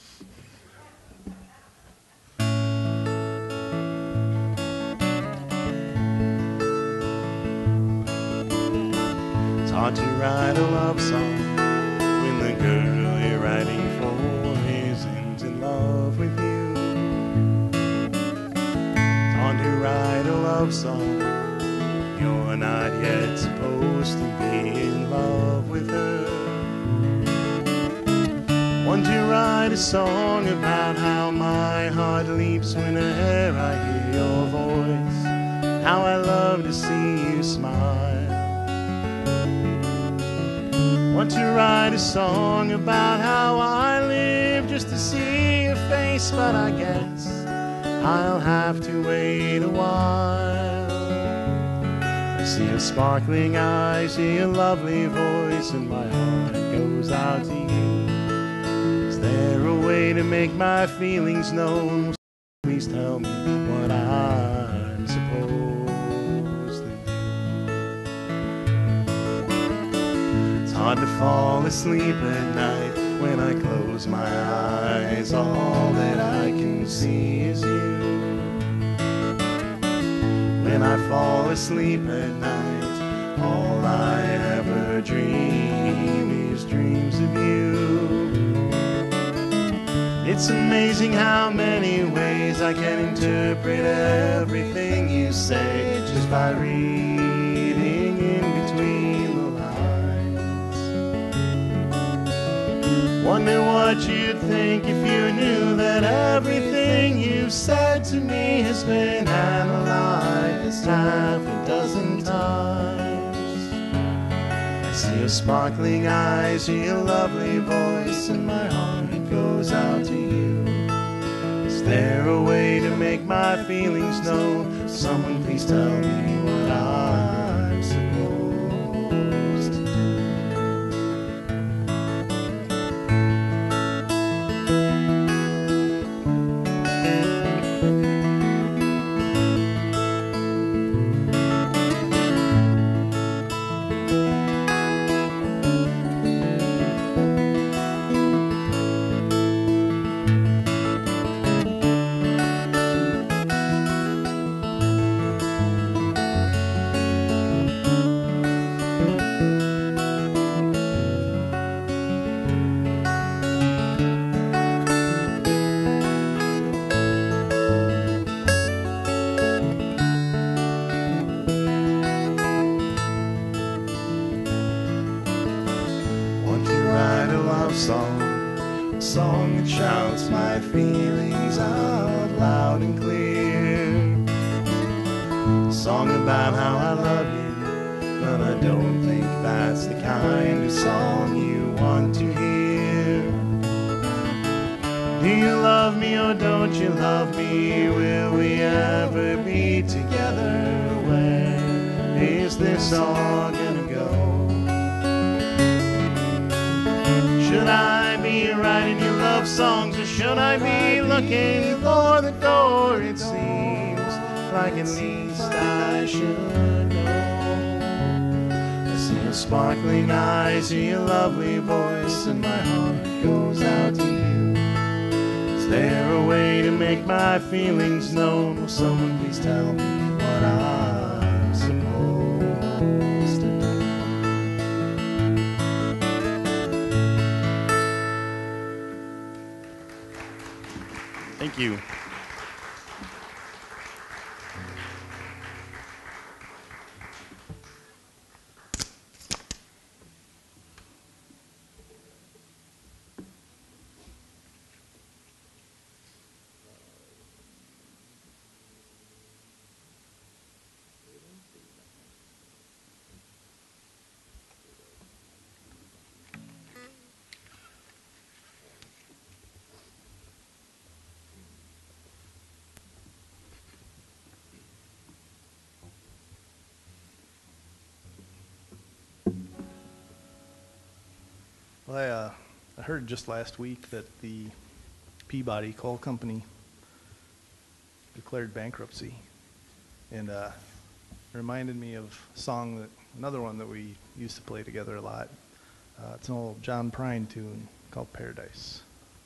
It's hard to write a love song when the girl you're writing for isn't in love with you. It's hard to write a love song. You're not yet supposed to be in love with her. Want to write a song about how my heart leaps whenever I hear your voice, how I love to see you smile. Want to write a song about how I live just to see your face, but I guess I'll have to wait a while. I see your sparkling eyes, hear your lovely voice, and my heart goes out to you. Is there a way to make my feelings known? Please tell me what I'm supposed to do. It's hard to fall asleep at night When I close my eyes, all that I can see is you. When I fall asleep at night, all I ever dream is dreams of you. It's amazing how many ways I can interpret everything you say just by reading in between the lines. Wonder what you'd think if you knew that everything you've said to me has been analyzed half a dozen times. I see your sparkling eyes, hear your lovely voice, and my heart goes out to you. Is there a way to make my feelings known? Someone please tell me what I'm supposed to do. A song that shouts my feelings out loud and clear. A song about how I love you, but I don't think that's the kind of song you want to hear. Do you love me or don't you love me? Will we ever be together? Where is this all gonna go? Should I be writing you love songs, or should I be looking for the door? It seems like at least I should know. I see your sparkling eyes, hear your lovely voice, and my heart goes out to you. Is there a way to make my feelings known? Will someone please tell me what I'm supposed to do? Thank you. Well, I heard just last week that the Peabody Coal Company declared bankruptcy, and it reminded me of a song another one that we used to play together a lot. It's an old John Prine tune called Paradise.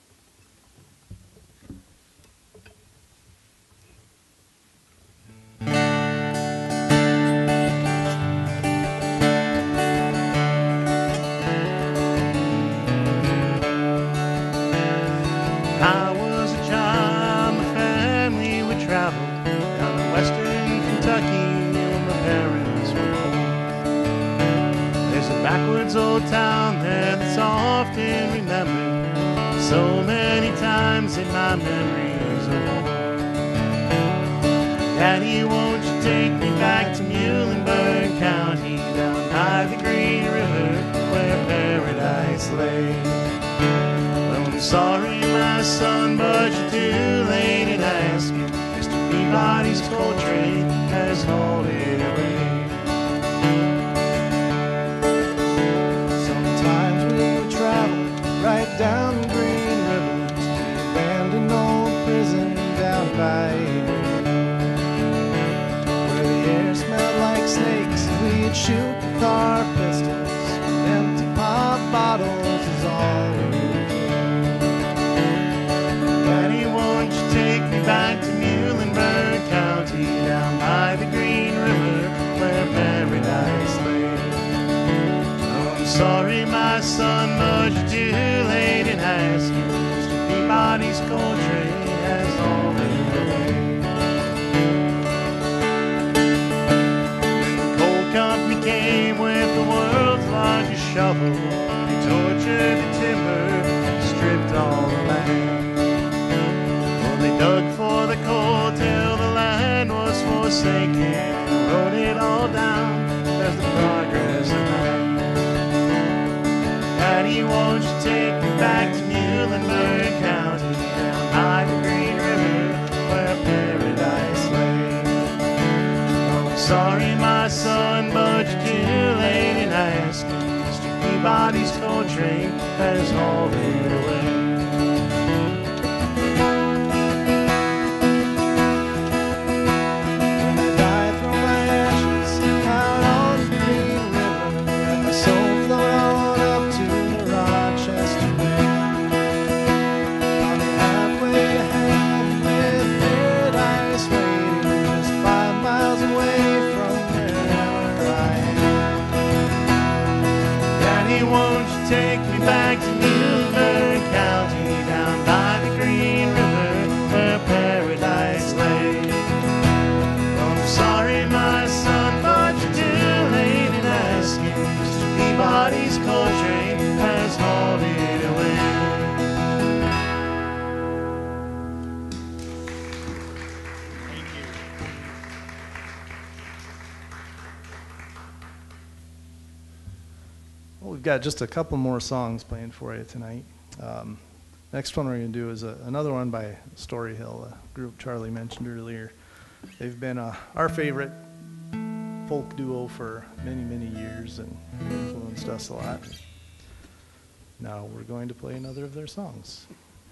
Old town that's often remembered so many times in my memories of home. Daddy, won't you take me back to Muhlenberg County, down by the Green River where paradise lay? Well, I'm sorry, my son, but you're too late in asking. Mr. Peabody's coal train has hauled it away. Right down the Green River to the abandoned old prison down by where the air smelled like snakes. We'd shoot with our pistols, empty pop bottles is all we would Peabody's coal train has hauled it away. The coal company came with the world's largest shovel. They tortured the timber, stripped all the land. Well, they dug for the coal till the land was forsaken, wrote it all down as the progress of man. Daddy, won't you take me back to Muhlenberg County, down by the Green River where paradise lay? Oh, sorry, my son, but you're too late in asking. Mr. Peabody's coal train has hauled it away. Won't you take me back to Muhlenberg County, down by the Green River where paradise lay? Oh, I'm sorry, my son, but you're too late in asking. Mr. Peabody's coal train has hauled it away. Thank you. Well, we've got just a couple more songs planned for you tonight. Next one we're going to do is another one by Story Hill, a group Charlie mentioned earlier. They've been our favorite folk duo for many, many years and influenced us a lot. Now we're going to play another of their songs.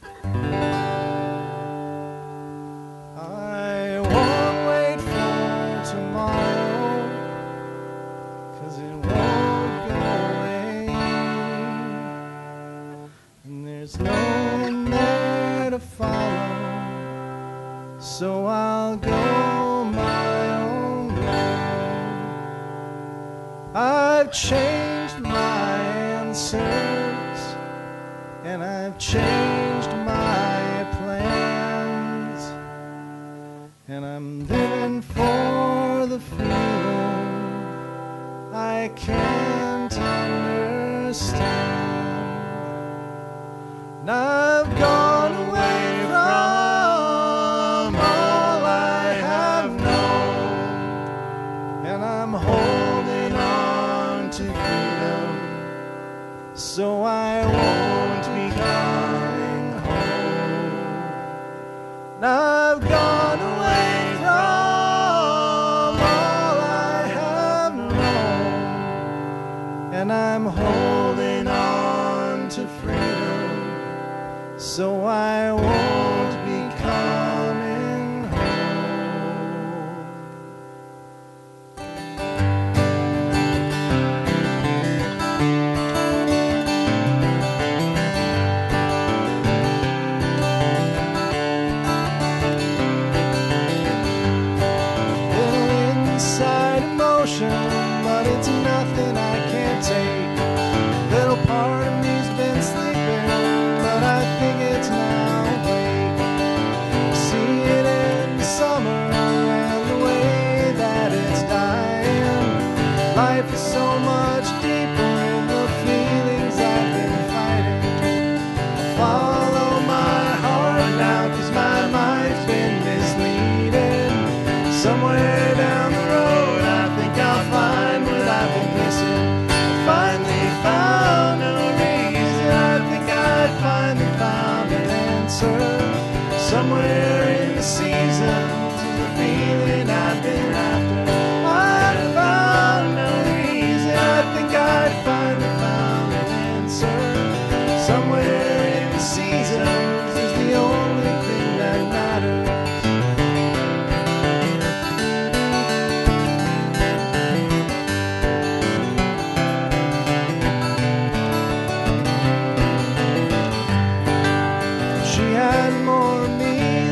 I won't wait for tomorrow, 'cause it won't go away, and there's no one there to follow, so I'll go my own way. I've changed my answers, and I've changed my plans, and I'm living for the freedom I can't understand. And I've gone away from all I have known, and I'm holding on to freedom, so I won't be coming home. And I've gone away from all I have known, and I'm holding on to freedom, so I won't be coming home. Little inside emotion, but it's nothing I can't take. Little part of me's been sleeping, but I think it's now awake. See it in the summer and the way that it's dying. Life is so much deeper in the feelings I've been fighting. I follow my heart now, 'cause my mind's been misleading. Somewhere down the road I think I'll find what I've been missing. I finally found a reason, I think I finally found an answer. Somewhere in the seasons is the feeling I've been after. I found no reason, I think I finally found an answer. Somewhere in the seasons is the only thing that matters. She had more of me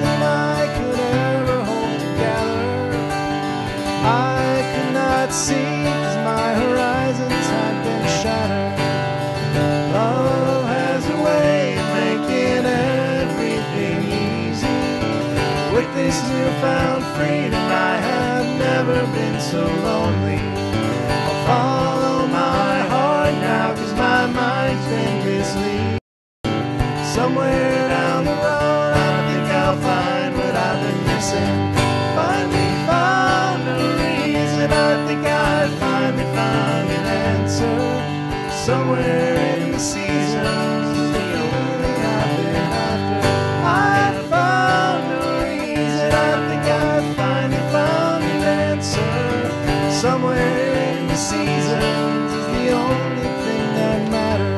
this newfound freedom, I have never been so lonely. I'll follow my heart now, 'cause my mind's been misleading. Somewhere down the road, I think I'll find what I've been missing. Finally found a reason, I think I finally found an answer. Somewhere in the seasons, the only thing I've been after. I found a reason, I think I finally found an answer. Somewhere in the seasons is the only thing that matters.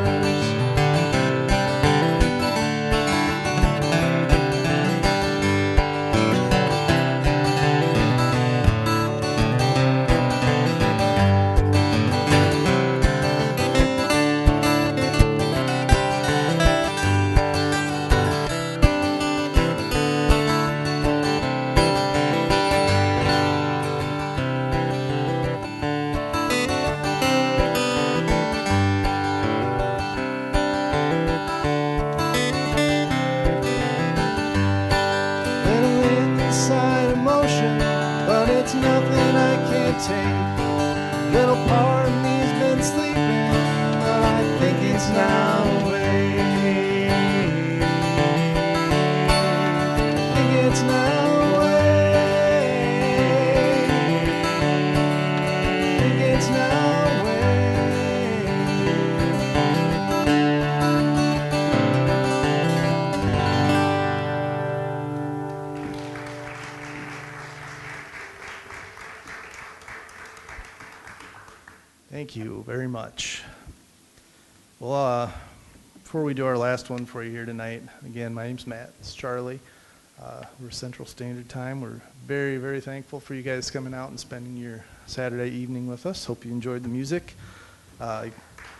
Little inside emotion, but it's nothing I can't take. Little part of me's been sleeping, but I think it's now awake. I think it's now awake. I think it's now awake. Thank you very much. Well, before we do our last one for you here tonight, again, my name's Matt. It's Charlie. We're Central Standard Time. We're very, very thankful for you guys coming out and spending your Saturday evening with us. Hope you enjoyed the music. Thank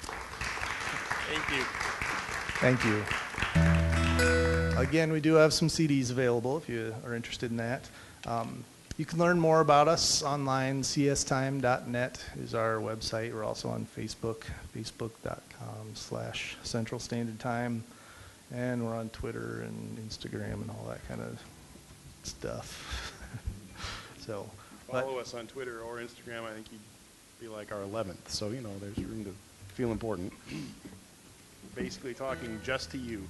you. Thank you. Again, we do have some CDs available if you are interested in that. You can learn more about us online. cstime.net is our website. We're also on Facebook, facebook.com/Central Standard Time. And we're on Twitter and Instagram and all that kind of stuff. So, Follow us on Twitter or Instagram. I think you'd be like our 11th. So, you know, there's room to feel important. Basically talking just to you.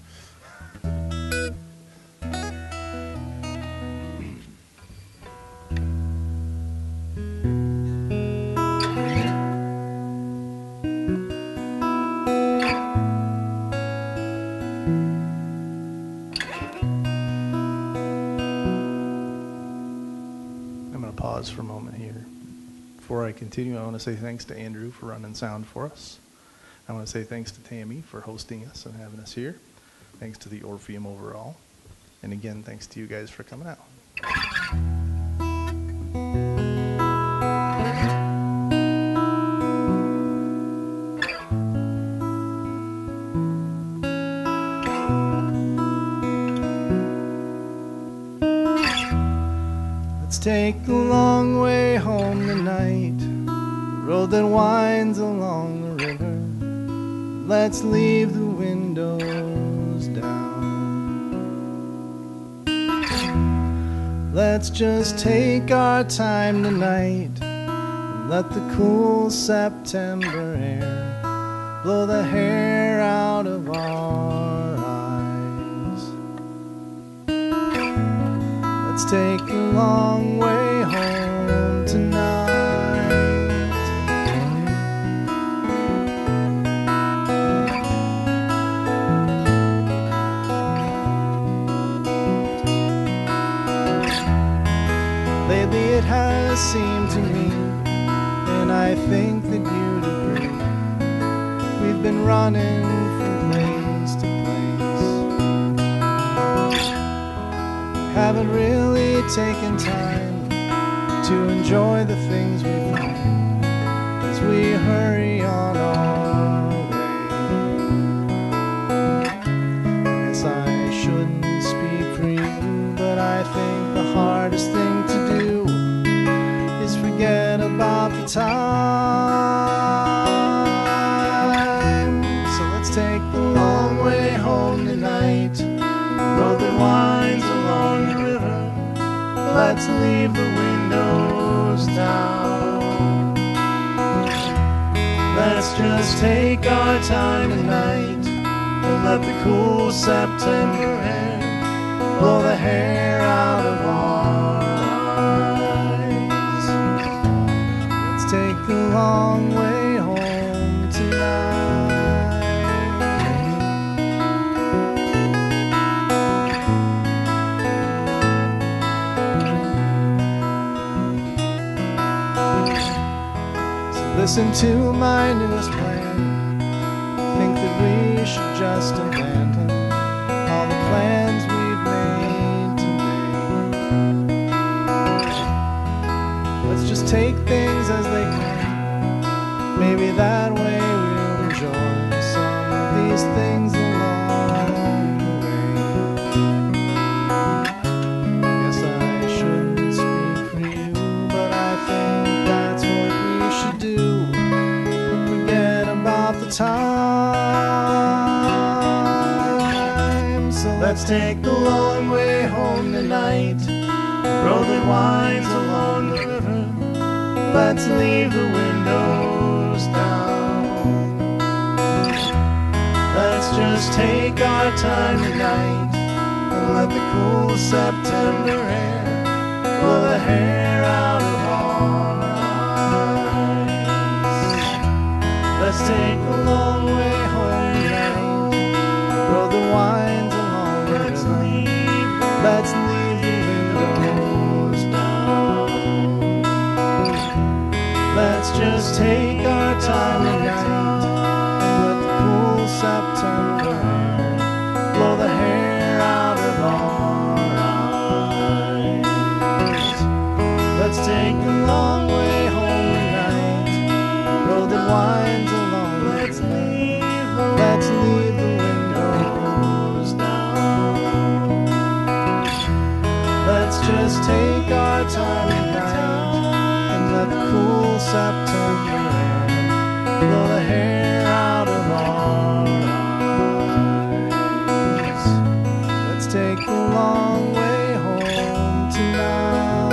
For a moment here. Before I continue, I want to say thanks to Andrew for running sound for us. I want to say thanks to Tammy for hosting us and having us here. Thanks to the Orpheum overall. And again, thanks to you guys for coming out. Take the long way home tonight, the road that winds along the river. Let's leave the windows down. Let's just take our time tonight and let the cool September air blow the hair out of our eyes. Let's take a long way home tonight. Lately it has seemed to me, and I think that you'd agree, we've been running from place to place. Haven't really taken time to enjoy the things we find as we hurry on our way. Guess I shouldn't speak for you, but I think the hardest thing to do is forget about the time. So let's take the long way home tonight, the road that winds along the river. Let's leave the windows down. Let's just take our time tonight and let the cool September air blow the hair out of our eyes. Let's take the long way home tonight. So listen to my newest plan. Think that we should just abandon all the plans we've made today. Let's just take things as they come. Maybe that way we'll enjoy some of these things along the way. Guess I shouldn't speak for you, but I think that's what we should do. Forget about the time. So Let's take the long way home tonight, the road that winds along the river. Let's leave the windows down. Let's just take our time tonight and let the cool September air blow the hair out of our eyes. Let's take the long way home tonight, the road that winds along the river. Let's leave the windows down. Let's just take our time tonight and let the cool September air blow the hair out of our eyes. Let's take the long way home tonight, the road that winds along the river. Let's leave the windows down. Let's just take our time tonight and let the cool September air blow the hair out of our eyes. Let's take the long way home tonight.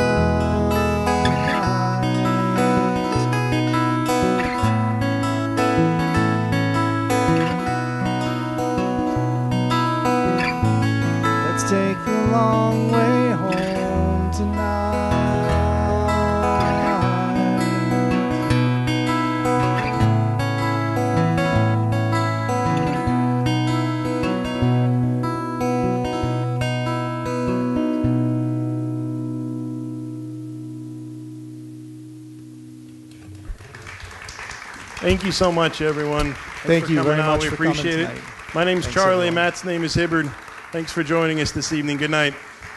Let's take the long way home tonight. Thank you so much, everyone. Thank for you coming very out. much We for coming appreciate it. tonight. My name's Thanks, Charlie. everyone. Matt's name is Hibbard. Thanks for joining us this evening. Good night.